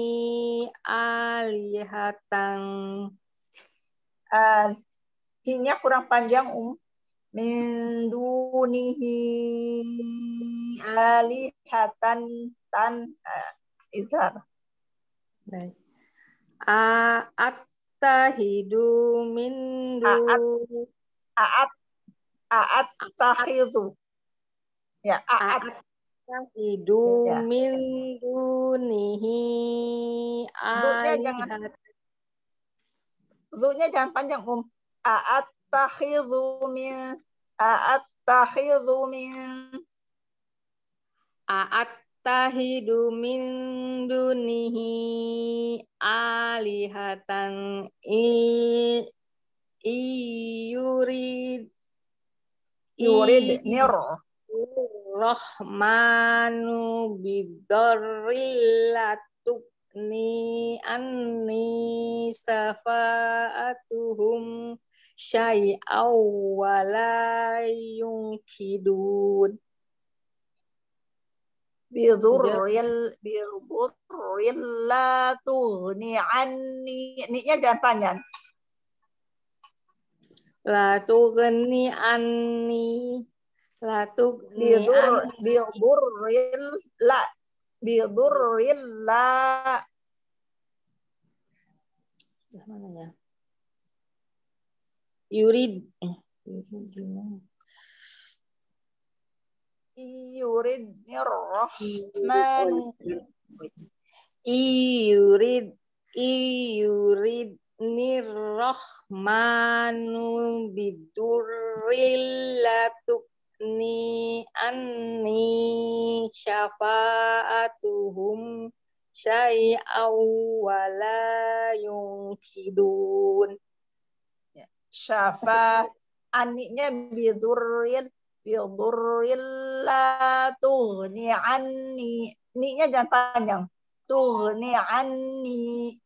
alihatan. Hi-nya kurang panjang, min dunihi alihatan izhar. Baik. A'attahidu min dunihi. A'attakhidhu. Ya, A'attahidu min dunihi alihatan. Zu-nya jangan panjang, A'attakhidhu min A'attahidu min dunihi alihatan yurid nir rahmanu bidarrillatukni anni safa'atuhum syai'aw wala yungkidun. Bidurril la tughni anni. Ni-nya jangan panjang. La tughni anni. La tughni anni. Bidurril la. Mana ya? Yurid rahmanu. Yurid nirrahmanu bidurrillatukni anni syafa'atuhum syai'aw wala yungkidun. Syafa aninya bidurril la tughni anni. Ni-nya jangan panjang. Tughni anni.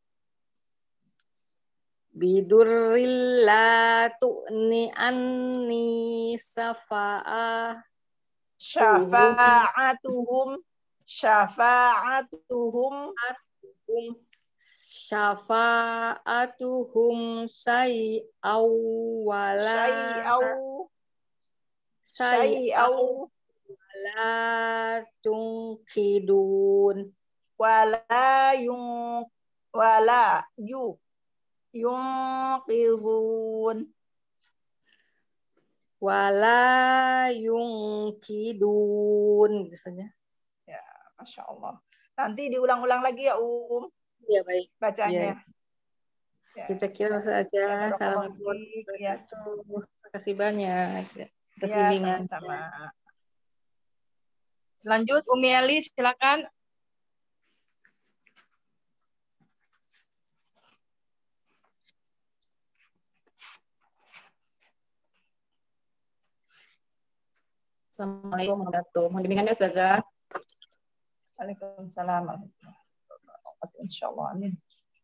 Bidurril la tughni anni syafa'atuhum syafa'atuhum syai'aw wala tungkidun wala yungkidun misalnya. Ya, Masya Allah. Nanti diulang-ulang lagi ya Ya baik. bacanya. Ya. Kita kira saja. Assalamualaikum. Ya. Terima kasih banyak atas Ya, bimbingan. sama-sama. Lanjut, Umi Eli, silakan. Assalamualaikum warahmatullahi wabarakatuh. Mohon bimbingannya Ustazah. Waalaikumsalam warahmatullahi wabarakatuh. Insyaallah. Amin.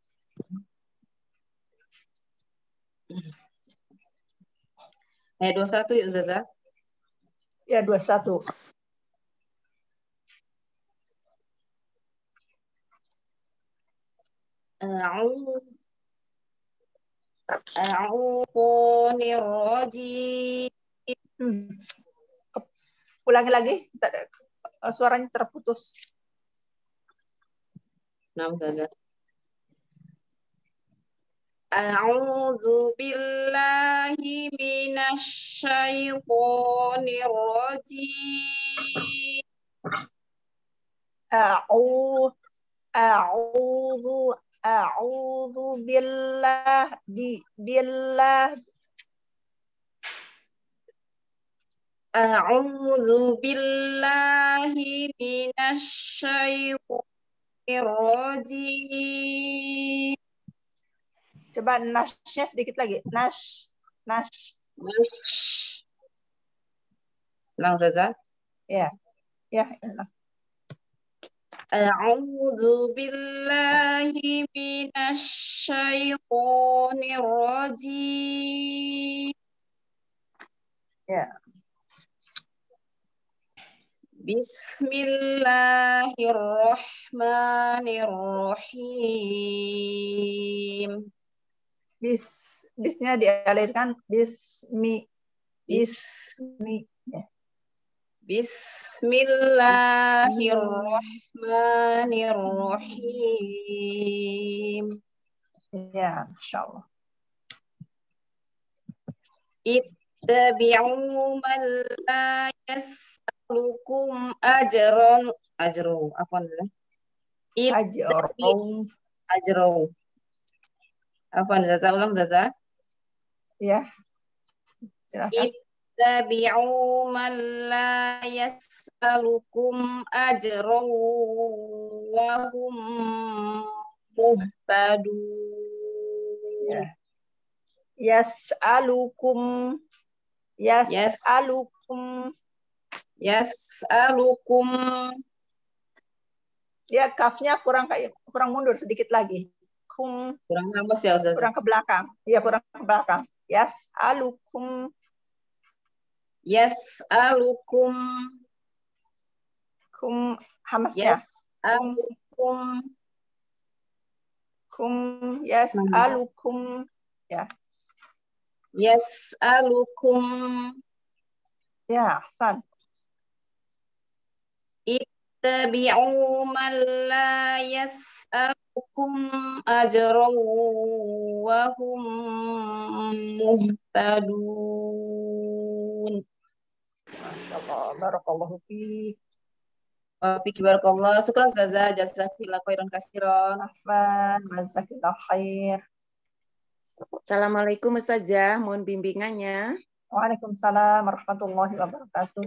Ayat 21 ya Ustazah. Ya, 21. A'udzubillahi Ulangi lagi, suaranya terputus. Nah, Ustazah. A'udzu billahi minasyaitonir rajim. A'udzu billah. A'udzu billahi minasyaitonir rajim. Coba nasnya sedikit lagi. Nas. Ulang Ustazah. Ya. A'udzu billahi minasyaitonir rajim. Ya. Bismillahirrahmanirrahim. Bisnya dialirkan Bismillahirrahmanirrahim. Ya, insyaallah. Ittabi'u man la yas'alukum ajran. Ajru, apa namanya? Ajru. Apa Zaza, ulang Zaza? Ya. Silakan. Ittabi'u man la yas'alukum ajran wa hum muhtadun. Ya. Yas'alukum. Ya, kafnya kurang mundur sedikit lagi. Kurang hambus ya Ustaz. Kurang ke belakang. Iya, kurang ke belakang. Yas'alukum. Hamasnya. Yas'alukum. Ya. Yas'alukum. Ya, Ahsan. Ittabi'u man la yas'alukum ajran wa hum muhtadun. Masyaallah, barakallahu fiik. Wa fiik barakallah. Syukran Ustazah, jazakallahu khairan katsiran. Afwan, jazakallahu khair. Assalamualaikum Ustazah, mohon bimbingannya. Waalaikumsalam warahmatullahi wabarakatuh.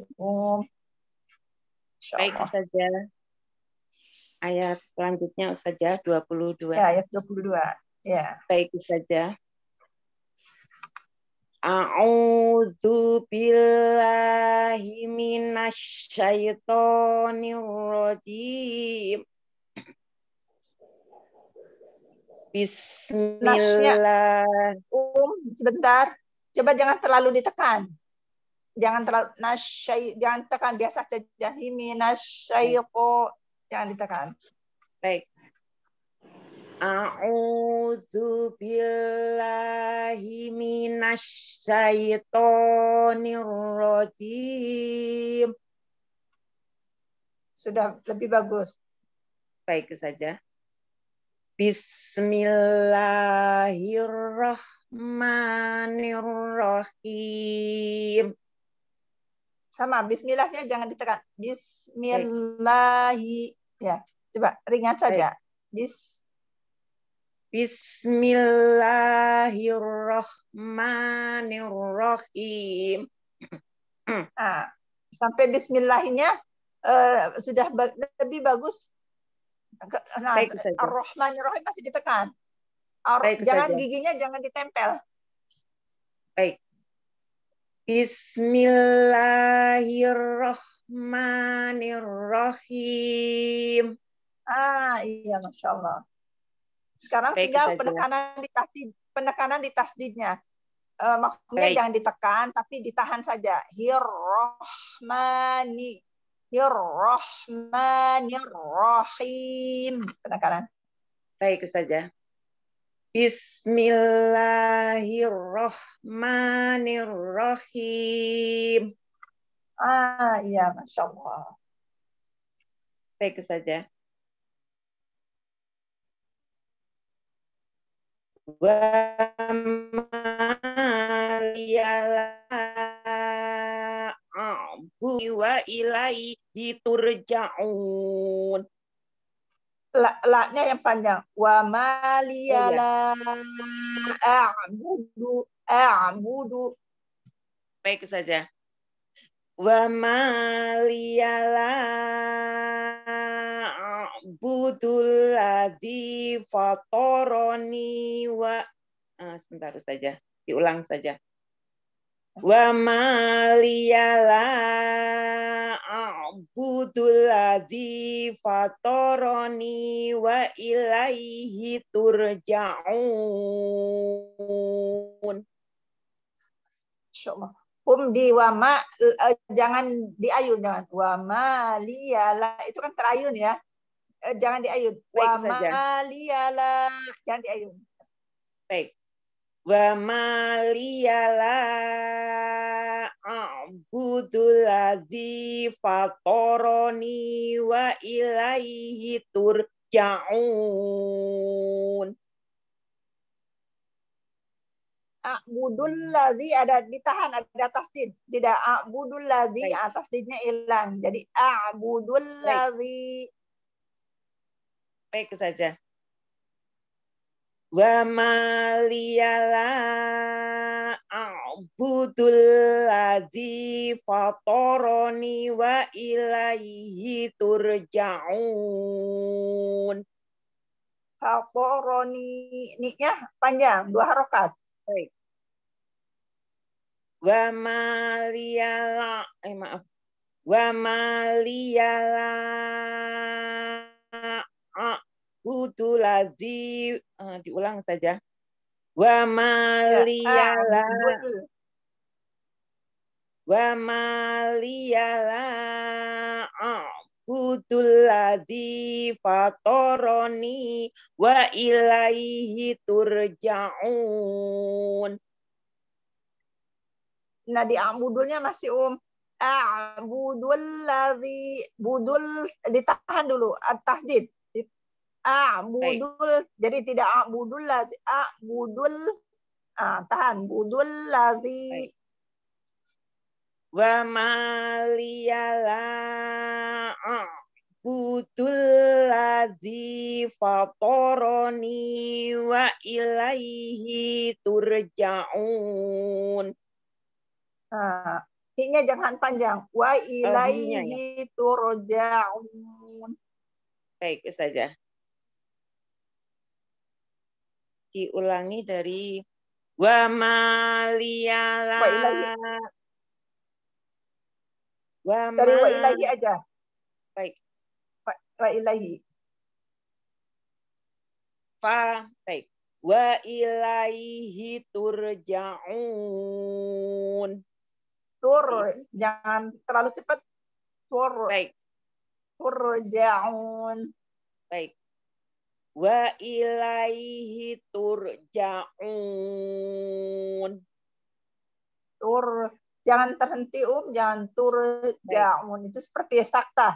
Baik Ustazah. Ayat selanjutnya Ustazah 22. Ya, ayat 22. Ya. Baik Ustazah. A'udzu billahi minasyaitonir rajim. Bismillah. Sebentar. Coba jangan terlalu ditekan. Jangan terlalu jangan tekan, biasa saja. Minasyaiqo, jangan ditekan. Baik. A'udzu billahi minasyaitonir rajim. Sudah lebih bagus. Baik saja. Bismillahirrahmanirrahim. Sama, bismillahnya jangan ditekan. Bismillahi. Ya, coba ringan saja. Bismillahirrahmanirrahim. Nah, sampai bismillahnya sudah lebih bagus. Nah, Ar-Rahmanir-Rahim masih ditekan. Jangan giginya jangan ditempel. Baik. Bismillahirrahmanirrahim. Iya, Masya Allah. Sekarang tinggal penekanan di tasdidnya. Maksudnya jangan ditekan, tapi ditahan saja. Hirrahmanirrahim. Penekanan. Baik saja. Bismillahirrahmanirrahim. Iya, Masya Allah. Baik saja. Wa ilaihi turja'un. La-nya yang panjang. Wa maliyala a'budu. Baik saja. Wa maliyala a'budul ladzi fatoroni wa sebentar saja. Diulang saja. Wa maliyala a'budul ladzi fatoroni wa ilaihi turja'un. Insyaallah. Di wama jangan diayun, jangan. Wama liyala itu kan terayun ya. Jangan diayun. Wama liyala jangan diayun. Baik. Wa maliyala a'budul ladzi fatoroni wa ilaihi turja'un. A'budul ladzi ada ditahan, ada tasdid. Tidak a'budul ladzi, tasdidnya hilang. Jadi a'budul ladzi. Baik saja. Wa maliyala a'budul ladzi fatoroni wa ilaihi turja'un. Fatoroni, nya panjang, 2 harokat. Baik. Wa maliyala Wa maliyala a'budul ladzi diulang saja. Wa maliyala a'budul ladzi fatoroni wa ilaihi turja'un. Nah, di a'budulnya masih a'budul ladzi, budul ditahan dulu, at-tahdid. A'budul, jadi tidak a'budul ladzi, a'budul, tahan, budul ladzi. Wa maliyala A'budul ladzi fatoroni wa ilaihi turja'un. Nah, I-nya jangan panjang. Wa Hi-nya ya. ilaihi turja'un. Baik, saja. Diulangi dari wa maliyala. Wa ilaihi. Wa Dari wa ma. ilaihi aja. Baik. Wa ilaihi. Baik. Wa ilaihi turja'un. Tur, jangan terlalu cepat. Tur. Baik. Turja'un. Baik. Wa ilaihi turja'un. Tur, jangan terhenti jangan turja'un. Itu seperti sakta.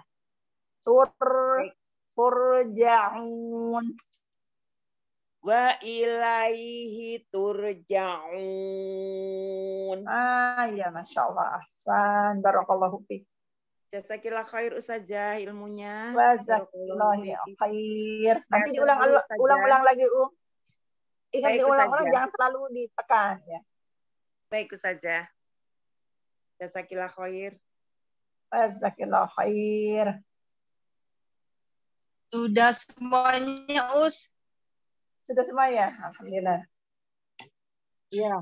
Turja'un. Wa ilaihi turja'un. Ya, Masya Allah. Ahsan. Barakallahu fiik. Jazakillah khair Ustazah ilmunya. Jazakallahu khair. Nanti diulang-ulang lagi, Ingat Baik, diulang-ulang, Ustazah. jangan terlalu ditekan ya. Baik Ustazah. Jazakillah khair. Jazakallahu khair. Sudah semuanya, Us. Sudah semua ya? Alhamdulillah. Ya.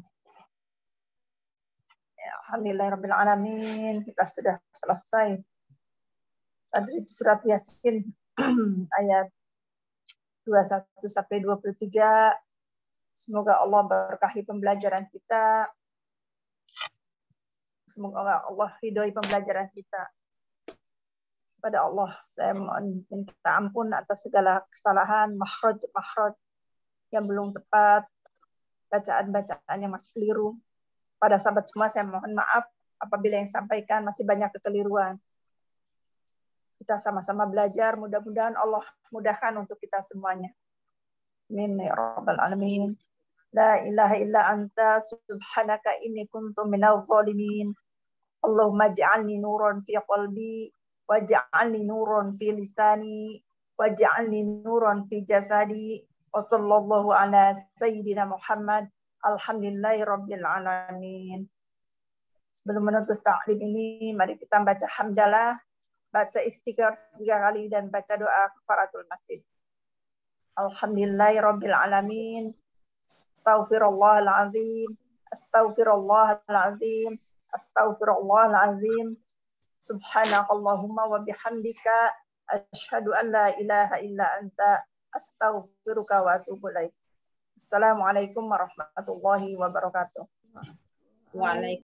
Alhamdulillah alamin. Kita sudah selesai. Dari surat Yasin ayat 21 sampai 23. Semoga Allah berkahi pembelajaran kita. Semoga Allah ridhoi pembelajaran kita. Pada Allah saya mohon minta ampun atas segala kesalahan, makhraj yang belum tepat, bacaan-bacaan yang masih keliru. Pada sahabat semua saya mohon maaf apabila yang sampaikan masih banyak kekeliruan. Kita sama-sama belajar, mudah-mudahan Allah mudahkan untuk kita semuanya. Amin ya rabbal alamin. La ilaha illa anta subhanaka inni kuntu minadh dhalimin. Allahumma ij'alni nuran fi qalbi waj'alni nuran fi lisani waj'alni nuran fi jasadi. Wa sallallahu ala sayyidina Muhammad. Alhamdulillahi rabbil alamin. Sebelum menutup ta'lim ini, mari kita baca hamdalah, baca istighfar 3 kali dan baca doa kafaratul masjid. Alhamdulillahi rabbil alamin. Astaghfirullahal azim. Astaghfirullahal azim. Astaghfirullahal azim. Subhanakallahumma wa bihamdika asyhadu an la ilaha illa anta astaghfiruka wa atubu ilaik. Assalamualaikum warahmatullahi wabarakatuh. Waalaikumsalam.